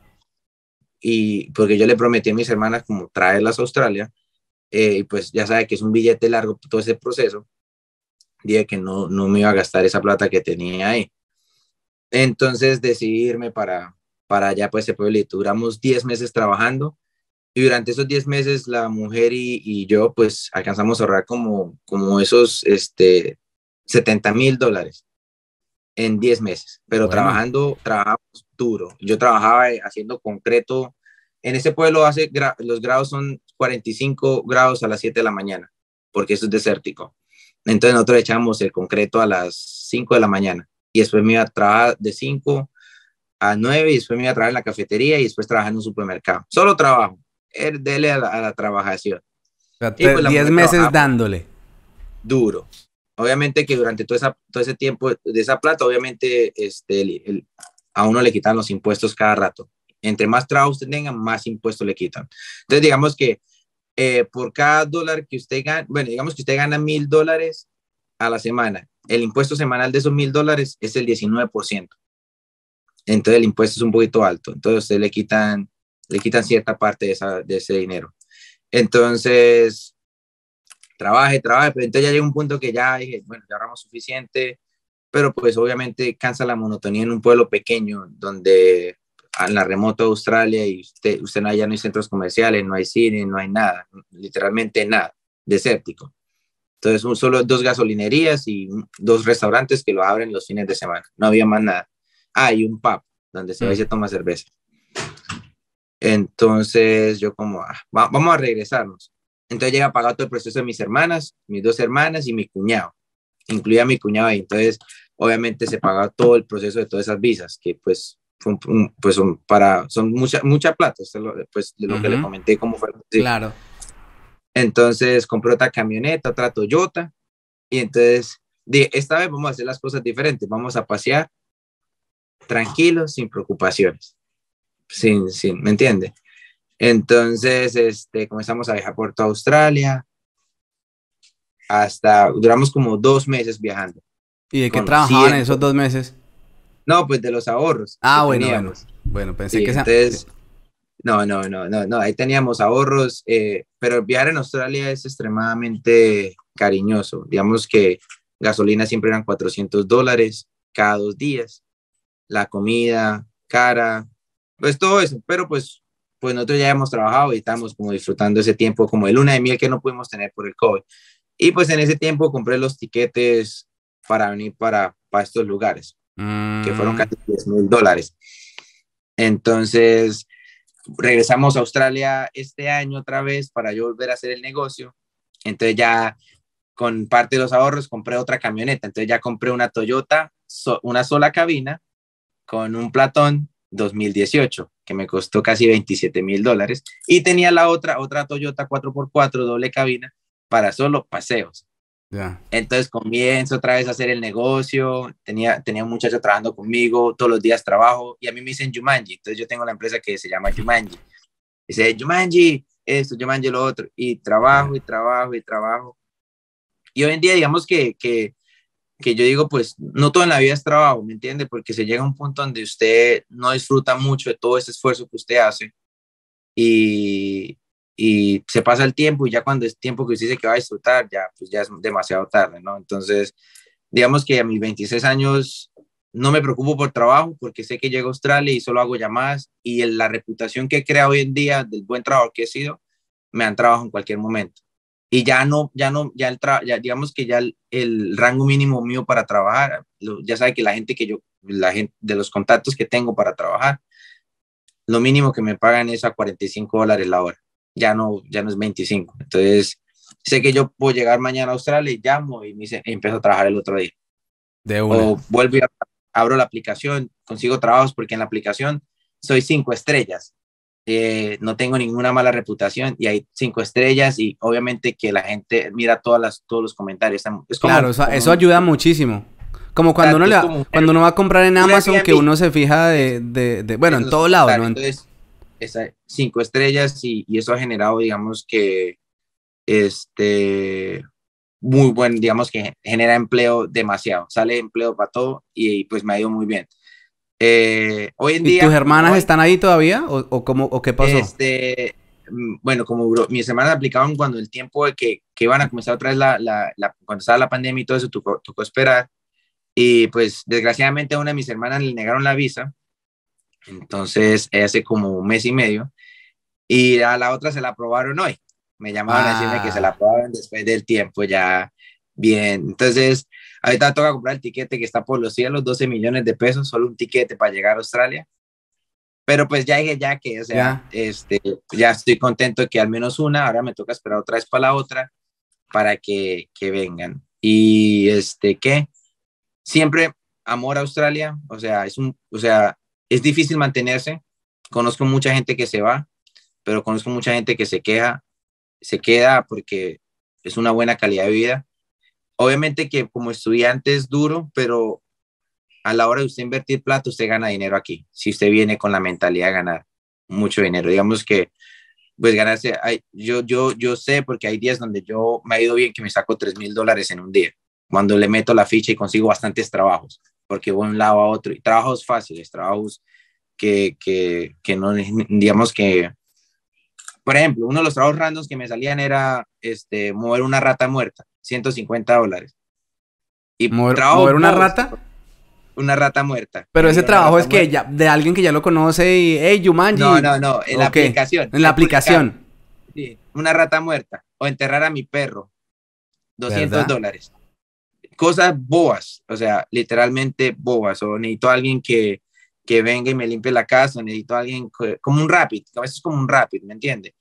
y porque yo le prometí a mis hermanas como traerlas a Australia y pues ya sabe que es un billete largo todo ese proceso, dije que no me iba a gastar esa plata que tenía ahí. Entonces decidí irme para allá, pues ese pueblito. Duramos 10 meses trabajando y durante esos 10 meses la mujer y yo pues alcanzamos a ahorrar como esos $70,000 en 10 meses, pero Bueno, trabajamos duro. Yo trabajaba haciendo concreto. En ese pueblo los grados son 45 grados a las 7 de la mañana. porque eso es desértico. Entonces nosotros echábamos el concreto a las 5 de la mañana y después me iba a trabajar de 5 a 9 y después me iba a trabajar en la cafetería y después trabajar en un supermercado. Solo trabajo, dele a la trabajación. O sea, Y pues la 10 mujer meses trabajaba dándole. duro. Obviamente que durante todo ese tiempo de esa plata, obviamente a uno le quitan los impuestos cada rato. Entre más trabajo usted tenga, más impuestos le quitan. Entonces, digamos que por cada dólar que usted gana, bueno, digamos que usted gana $1,000 a la semana, el impuesto semanal de esos $1,000 es el 19%. Entonces el impuesto es un poquito alto. Entonces usted le quitan cierta parte de ese dinero. Entonces, trabaje, pero entonces ya llega un punto que ya dije, bueno, ya ahorramos suficiente, pero pues obviamente cansa la monotonía en un pueblo pequeño donde en la remota Australia y usted allá no hay centros comerciales, no hay cine, no hay nada, literalmente nada, desértico. Entonces solo 2 gasolinerías y 2 restaurantes que lo abren los fines de semana, no había más nada. Ah, y un pub donde se va y se toma cerveza. Entonces yo como, vamos a regresarnos. Entonces llega a pagar todo el proceso de mis hermanas, mis 2 hermanas y mi cuñado. Incluía a mi cuñado ahí. Entonces, obviamente se pagaba todo el proceso de todas esas visas, que pues, pues son mucha plata, pues de lo que le comenté cómo fue. Sí. Claro. Entonces compré otra camioneta, otra Toyota, y entonces dije, esta vez vamos a hacer las cosas diferentes, vamos a pasear tranquilos, sin preocupaciones, ¿me entiende? Entonces, comenzamos a viajar por toda Australia, duramos como 2 meses viajando. ¿Y de qué Con trabajaban esos 2 meses? No, pues de los ahorros Ah, que bueno, teníamos. bueno, pensé Sí, que entonces, no, ahí teníamos ahorros, pero viajar en Australia es extremadamente cariñoso. Digamos que gasolina siempre eran $400 cada 2 días, la comida cara, pues todo eso, pero pues nosotros ya hemos trabajado y estamos como disfrutando ese tiempo, como de luna de miel que no pudimos tener por el COVID. Y pues en ese tiempo compré los tiquetes para venir para estos lugares, que fueron casi $10,000. Entonces, regresamos a Australia este año otra vez para yo volver a hacer el negocio. Entonces ya con parte de los ahorros compré otra camioneta. Entonces ya compré una Toyota, una sola cabina con un Platón 2018, que me costó casi $27,000. Y tenía la otra Toyota 4x4 doble cabina para solo paseos. Ya. Entonces comienzo otra vez a hacer el negocio, tenía un muchacho trabajando conmigo, todos los días trabajo, y a mí me dicen Jumanji, entonces yo tengo la empresa que se llama Jumanji. Dice, Jumanji, esto, Jumanji, lo otro, y trabajo, y trabajo, y trabajo. Y hoy en día, digamos que yo digo, pues, no todo en la vida es trabajo, ¿me entiende? Porque se llega a un punto donde usted no disfruta mucho de todo ese esfuerzo que usted hace, y, y se pasa el tiempo y ya cuando es tiempo que usted dice que va a disfrutar, ya, pues ya es demasiado tarde, ¿no? Entonces, digamos que a mis 26 años no me preocupo por trabajo porque sé que llego a Australia y solo hago llamadas y la reputación que he creado hoy en día del buen trabajo que he sido, me dan trabajo en cualquier momento. Y ya digamos que ya el rango mínimo mío para trabajar, ya sabe que la gente de los contactos que tengo para trabajar, lo mínimo que me pagan es a $45 la hora, ya no es 25. Entonces, sé que yo puedo llegar mañana a Australia y llamo y empiezo a trabajar el otro día. De una. O vuelvo y abro la aplicación, consigo trabajos porque en la aplicación soy 5 estrellas. No tengo ninguna mala reputación y hay 5 estrellas y obviamente que la gente mira todos los comentarios. Es Claro, eso ayuda muchísimo. Como cuando exacto, es como cuando uno va a comprar en un Amazon, que Airbnb. uno se fija bueno, en En los todo lado, ¿no? comentarios. Entonces, 5 estrellas y eso ha generado, digamos que, muy buen, digamos que genera empleo demasiado, sale empleo para todo y pues me ha ido muy bien. Hoy en ¿Y tus día, como hermanas hoy, están ahí todavía? ¿O qué pasó? bueno, como mis hermanas aplicaban cuando el tiempo de que iban a comenzar otra vez cuando estaba la pandemia y todo eso, tocó esperar. Y pues desgraciadamente a una de mis hermanas le negaron la visa, entonces hace como un mes y medio, y a la otra se la aprobaron hoy. Me llamaron a decirme que se la Ah, aprobaron después del tiempo ya bien. Entonces, ahorita toca comprar el tiquete que está por los cielos, $12 millones, solo un tiquete para llegar a Australia. Pero pues ya dije ya que, o sea, ya. ya estoy contento que al menos una, ahora me toca esperar otra vez para la otra. para que vengan. Y ¿qué? Siempre amor a Australia, o sea, es difícil mantenerse. Conozco mucha gente que se va, pero conozco mucha gente que se queda porque es una buena calidad de vida. Obviamente que como estudiante es duro, pero a la hora de usted invertir plata, usted gana dinero aquí. Si usted viene con la mentalidad de ganar mucho dinero, digamos que pues ganarse, yo sé porque hay días donde yo me ha ido bien que me saco $3,000 en un día, cuando le meto la ficha y consigo bastantes trabajos, porque voy de un lado a otro, y trabajos fáciles, trabajos que no, digamos que, por ejemplo, uno de los trabajos randoms que me salían era mover una rata muerta, $150. Y ¿Mover trabajos una bobos, rata? una rata muerta, Pero ese movería una trabajo rata es que muerta. ya, de alguien que ya lo conoce y, hey, No, Jumanji, no, no, en la ¿o qué? aplicación, En la ahí publicaron, aplicación, sí, una rata muerta, o enterrar a mi perro, doscientos ¿verdad? dólares. Cosas bobas, o sea, literalmente bobas, o necesito a alguien que venga y me limpie la casa, necesito a alguien como un Rapid, a veces como un Rapid, ¿me entiende?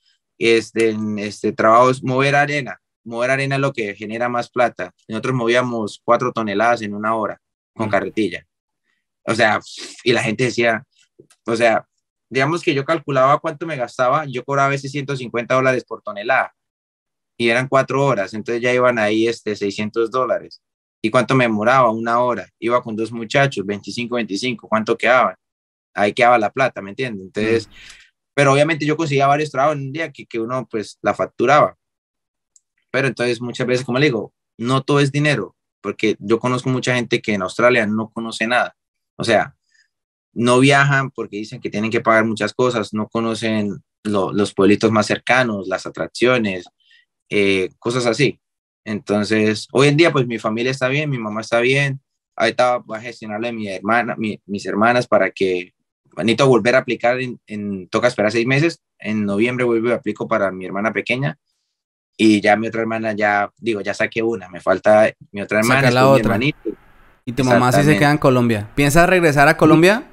Trabajo es mover arena es lo que genera más plata. Nosotros movíamos 4 toneladas en una hora con Mm. carretilla, o sea, y la gente decía, o sea, digamos que yo calculaba cuánto me gastaba, yo cobraba a veces $150 por tonelada y eran 4 horas, entonces ya iban ahí $600. ¿Y cuánto me demoraba? Una hora. Iba con dos muchachos, 25, 25, ¿cuánto quedaban? Ahí quedaba la plata, ¿me entiendes? Mm. Entonces, pero obviamente yo conseguía varios trabajos en un día que uno pues la facturaba, pero entonces muchas veces, como le digo, no todo es dinero, porque yo conozco mucha gente que en Australia no conoce nada, o sea, no viajan porque dicen que tienen que pagar muchas cosas, no conocen los pueblitos más cercanos, las atracciones, cosas así. Entonces, hoy en día, pues mi familia está bien, mi mamá está bien. Ahorita voy a gestionarle a mi hermana, mis hermanas para que necesito volver a aplicar toca esperar 6 meses. En noviembre vuelvo y aplico para mi hermana pequeña. Y ya mi otra hermana, ya digo, ya saqué una. Me falta mi otra hermana, Sacar la después mi otra. hermanito. Y tu mamá sí se queda en Exactamente. Colombia. ¿Piensas regresar a Colombia?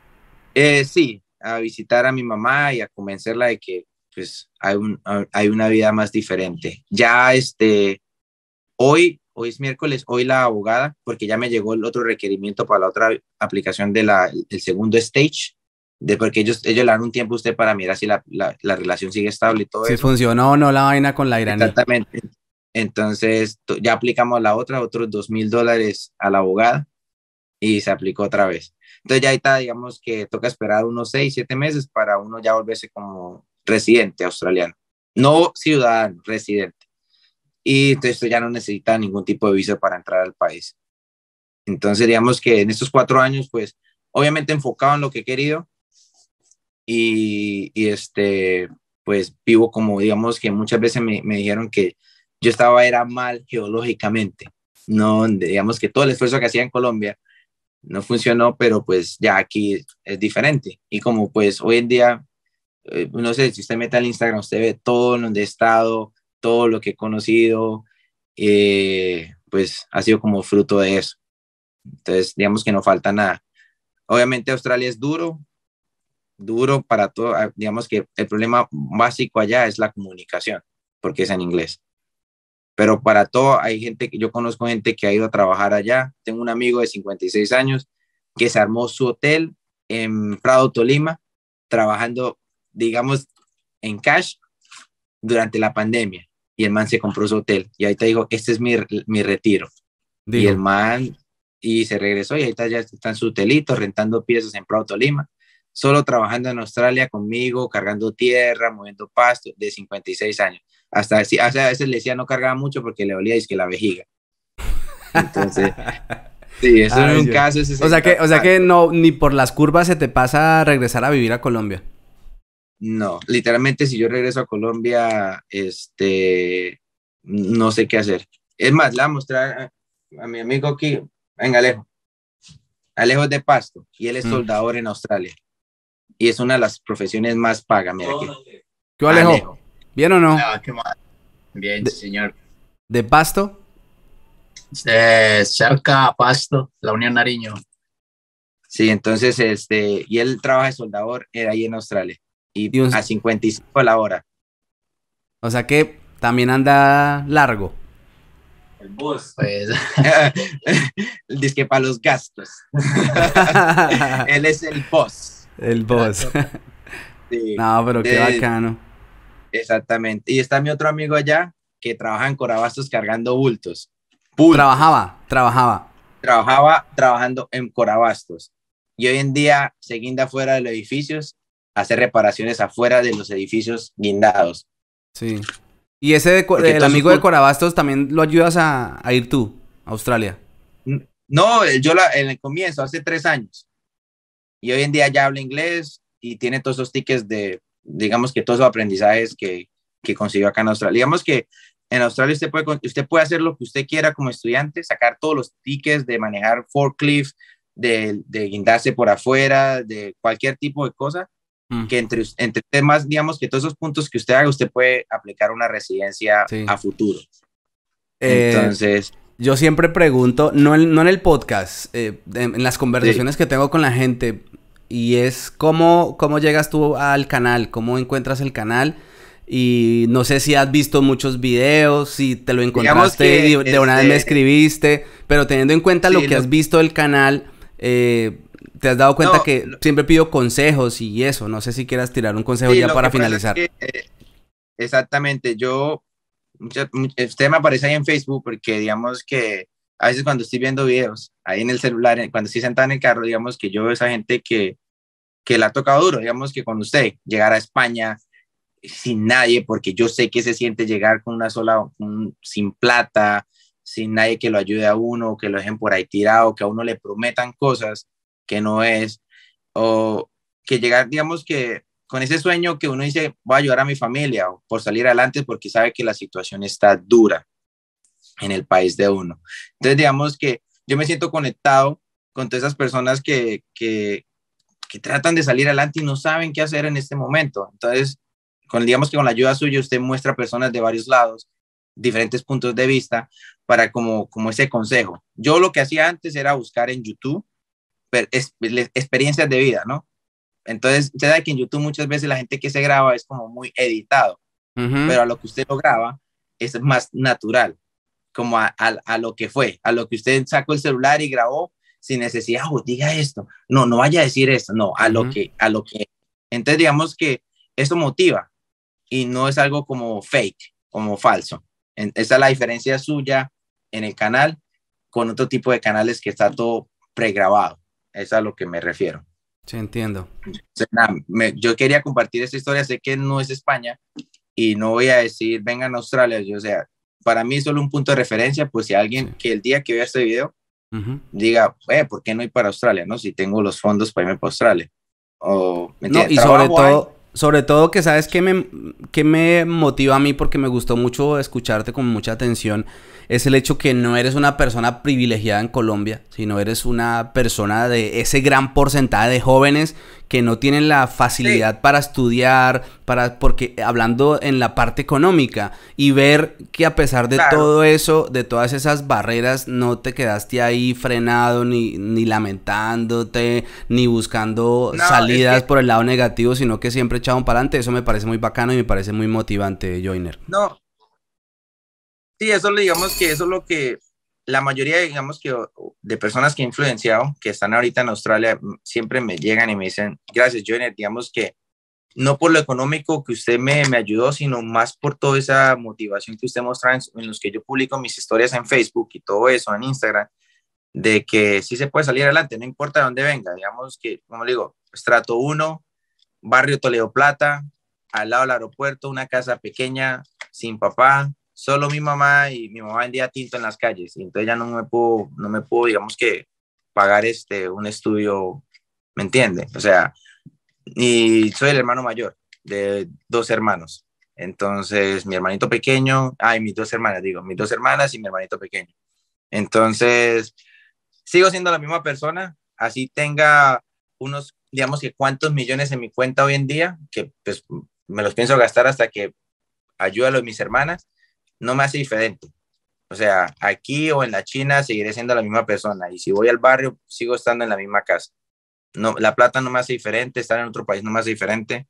Sí, a visitar a mi mamá y a convencerla de que pues hay una vida más diferente. Ya hoy es miércoles, hoy la abogada, porque ya me llegó el otro requerimiento para la otra aplicación el segundo stage, porque ellos le dan un tiempo a usted para mirar si la relación sigue estable y todo Si eso. funcionó o no la vaina con la iraní. Exactamente. Entonces, ya aplicamos la otra, otros $2,000 a la abogada y se aplicó otra vez. Entonces ya ahí está, digamos que toca esperar unos 6, 7 meses para uno ya volverse como residente australiano. No ciudadano, residente. Y entonces ya no necesita ningún tipo de visa para entrar al país. Entonces, digamos que en estos 4 años, pues, obviamente enfocado en lo que he querido y pues vivo como, digamos que muchas veces me dijeron que yo era mal geológicamente, no, digamos que todo el esfuerzo que hacía en Colombia no funcionó, pero pues ya aquí es diferente. Y como pues hoy en día, no sé, si usted mete al Instagram, usted ve todo donde he estado, todo lo que he conocido, pues ha sido como fruto de eso. Entonces, digamos que no falta nada. Obviamente Australia es duro, duro para todo. Digamos que el problema básico allá es la comunicación, porque es en inglés. Pero para todo hay gente que yo conozco gente que ha ido a trabajar allá. Tengo un amigo de 56 años que se armó su hotel en Prado, Tolima, trabajando, digamos, en cash durante la pandemia. Y el man se compró su hotel. Y ahí te dijo, este es mi retiro. Y el Dijo. man, y se regresó y ahí está, ya está en su hotelito, rentando piezas en Prado, Tolima, solo trabajando en Australia conmigo, cargando tierra, moviendo pasto, de 56 años. Hasta, sí, o sea, a veces le decía no cargaba mucho porque le dolía, es que la vejiga. Entonces, sí, eso es Ay, un Dios. caso, ese O señor sea que mal. no, ni por las curvas se te pasa regresar a vivir a Colombia. No, literalmente si yo regreso a Colombia, no sé qué hacer. Es más, le voy a mostrar a mi amigo aquí, venga Alejo, Alejo es de Pasto y él es Mm. soldador en Australia y es una de las profesiones más pagas, mira aquí. ¿Qué Alejo? Alejo. ¿Bien o no? Ah, qué mal. Bien, De, sí, señor. de Pasto. Cerca a Pasto, la Unión Nariño. Sí, entonces, y él trabaja de soldador ahí en Australia y Y a 55 a la hora. o sea que también anda largo. El boss. Pues, Dice que para los gastos. Él es el boss. El boss. Sí. No, pero qué bacano. Exactamente. Y está mi otro amigo allá que trabaja en Corabastos cargando bultos. Bultos. Trabajaba. Trabajaba trabajando en Corabastos. Y hoy en día se guinda afuera de los edificios, hace reparaciones afuera de los edificios guindados. Sí. Y ese el amigo de Corabastos también lo ayudas a ir tú a Australia. No, en el comienzo, hace 3 años. Y hoy en día ya habla inglés y tiene todos esos tickets digamos que todos los aprendizajes que consiguió acá en Australia. Digamos que en Australia usted puede hacer lo que usted quiera como estudiante, sacar todos los tickets de manejar forklift, de guindarse por afuera, de cualquier tipo de cosa, que entre temas, digamos que todos esos puntos que usted haga, usted puede aplicar una residencia a futuro. Entonces... Yo siempre pregunto, no en el podcast, en las conversaciones que tengo con la gente, y es cómo llegas tú al canal, cómo encuentras el canal, y no sé si has visto muchos videos, si te lo encontraste y de una vez me escribiste, pero teniendo en cuenta lo que has visto del canal, te has dado cuenta que siempre pido consejos y eso, no sé si quieras tirar un consejo ya para finalizar. Exactamente, usted me aparece ahí en Facebook porque digamos que a veces cuando estoy viendo videos ahí en el celular, cuando estoy sentado en el carro, digamos que yo veo a esa gente que le ha tocado duro, digamos que con usted, llegar a España sin nadie, porque yo sé que se siente llegar con sin plata, sin nadie que lo ayude a uno, que lo dejen por ahí tirado, que a uno le prometan cosas que no es, o que llegar, digamos que con ese sueño que uno dice, voy a ayudar a mi familia o por salir adelante porque sabe que la situación está dura en el país de uno. Entonces, digamos que yo me siento conectado con todas esas personas que tratan de salir adelante y no saben qué hacer en este momento. Entonces, digamos que con la ayuda suya, usted muestra personas de varios lados, diferentes puntos de vista, para como ese consejo. Yo lo que hacía antes era buscar en YouTube experiencias de vida, ¿no? Entonces, usted sabe que en YouTube muchas veces la gente que se graba es como muy editado, pero a lo que usted lo graba es más natural, como a lo que fue, a lo que usted sacó el celular y grabó sin necesidad, diga esto, no vaya a decir esto, no, a lo que. Entonces, digamos que eso motiva y no es algo como fake, como falso. Esa es la diferencia suya en el canal con otro tipo de canales que está todo pregrabado. Es a lo que me refiero. Sí, entiendo. Yo quería compartir esta historia, sé que no es España y no voy a decir vengan a Australia, o sea, para mí es solo un punto de referencia, pues si alguien que el día que vea este video diga, ¿por qué no ir para Australia? ¿No? Si tengo los fondos para irme para Australia. No, y sobre todo que sabes que me motiva a mí, porque me gustó mucho escucharte con mucha atención, es el hecho que no eres una persona privilegiada en Colombia, sino eres una persona de ese gran porcentaje de jóvenes que no tienen la facilidad para estudiar, porque hablando en la parte económica, y ver que a pesar de todo eso, de todas esas barreras, no te quedaste ahí frenado, ni lamentándote, ni buscando salidas por el lado negativo, sino que siempre echaban para adelante. Eso me parece muy bacano y me parece muy motivante, Joyner. No, sí, eso digamos que eso es lo que la mayoría, digamos que de personas que he influenciado, que están ahorita en Australia, siempre me llegan y me dicen, gracias, Joyner, digamos que no por lo económico que usted me ayudó, sino más por toda esa motivación que usted muestra en los que yo publico mis historias en Facebook y todo eso, en Instagram, de que sí se puede salir adelante, no importa de dónde venga, digamos que, como le digo, estrato 1, barrio Toledo Plata, al lado del aeropuerto, una casa pequeña, sin papá, solo mi mamá, y mi mamá vendía tinto en las calles, y entonces ya no me puedo, digamos que, pagar un estudio, ¿me entiende? O sea, y soy el hermano mayor de 2 hermanos, entonces mi hermanito pequeño, mis 2 hermanas, mis 2 hermanas y mi hermanito pequeño, entonces sigo siendo la misma persona, así tenga unos, digamos que cuántos millones en mi cuenta hoy en día, que pues me los pienso gastar hasta que ayude a mis hermanas, no me hace diferente. O sea, aquí o en la China seguiré siendo la misma persona, y si voy al barrio sigo estando en la misma casa. No, la plata no me hace diferente, estar en otro país no me hace diferente.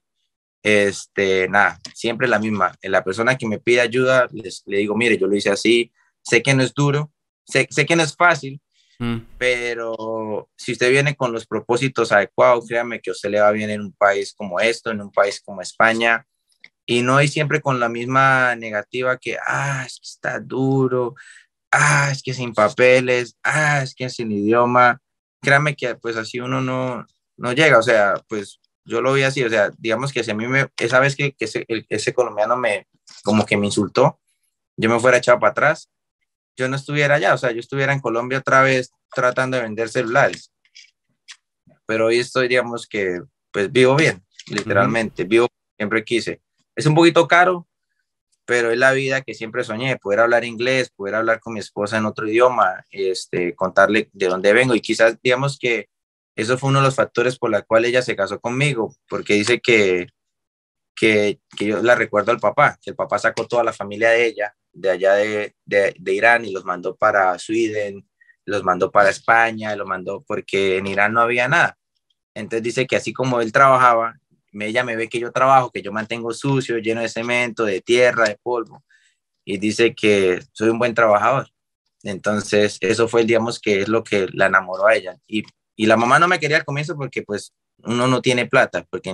Nada, siempre la misma. La persona que me pide ayuda, le digo, mire, yo lo hice así, sé que no es duro, sé que no es fácil, Mm. pero si usted viene con los propósitos adecuados, créame que a usted le va bien en un país como esto, en un país como España, y no ir siempre con la misma negativa que, es que está duro, es que sin papeles, es que sin idioma. Créame que pues así uno no llega, o sea, pues yo lo vi así, o sea, digamos que si a mí esa vez que ese colombiano como que me insultó, yo me fuera echado para atrás, yo no estuviera allá, o sea, yo estuviera en Colombia otra vez tratando de vender celulares, pero hoy estoy, digamos que, pues vivo bien, Ujú. literalmente, vivo como siempre quise. Es un poquito caro, pero es la vida que siempre soñé, poder hablar inglés, poder hablar con mi esposa en otro idioma, contarle de dónde vengo, y quizás, digamos que eso fue uno de los factores por la cual ella se casó conmigo, porque dice que yo la recuerdo al papá, que el papá sacó toda la familia de ella, de allá de Irán, y los mandó para Sweden, los mandó para España, los mandó porque en Irán no había nada. Entonces dice que así como él trabajaba, ella me ve que yo trabajo, que yo mantengo sucio, lleno de cemento, de tierra, de polvo, y dice que soy un buen trabajador. Entonces eso fue, digamos, que es lo que la enamoró a ella. Y la mamá no me quería al comienzo porque pues uno no tiene plata, porque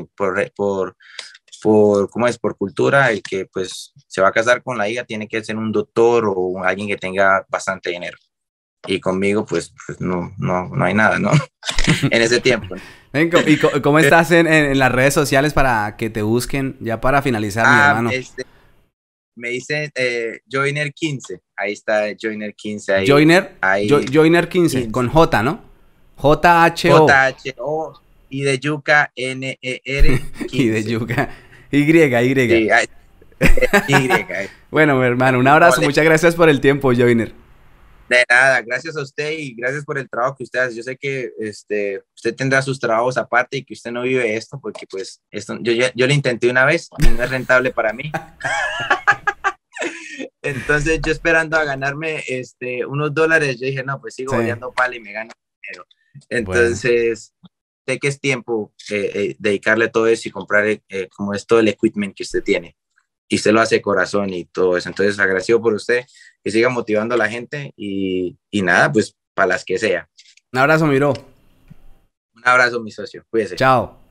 ¿cómo es? Por cultura, el que pues se va a casar con la hija tiene que ser un doctor o alguien que tenga bastante dinero. Y conmigo pues no hay nada, ¿no? En ese tiempo. Ven, ¿cómo estás en las redes sociales para que te busquen? Ya para finalizar, mi Ah, hermano. Me dice Joiner 15. Ahí está Joiner 15. Joiner, Ahí Joiner 15, 15. con J, ¿no? J-H-O. JHO y de Yuca NER Y de 15. yuca. Y. Sí, Y. Bueno, mi hermano, un abrazo. Muchas gracias por el tiempo, Joiner. De nada, gracias a usted y gracias por el trabajo que usted hace. Yo sé que usted tendrá sus trabajos aparte y que usted no vive esto, porque pues esto, yo lo intenté una vez y no es rentable para mí. Entonces yo esperando a ganarme unos dólares, yo dije, no, pues sigo Sí, boleando pala y me gano dinero. bueno. Entonces, sé que es tiempo dedicarle todo eso y comprar como es todo el equipment que usted tiene. Y usted lo hace de corazón y todo eso. Entonces, agradecido por usted, que siga motivando a la gente y nada, pues para las que sea. Un abrazo, miro. Un abrazo, mi socio. Cuídese. Chao.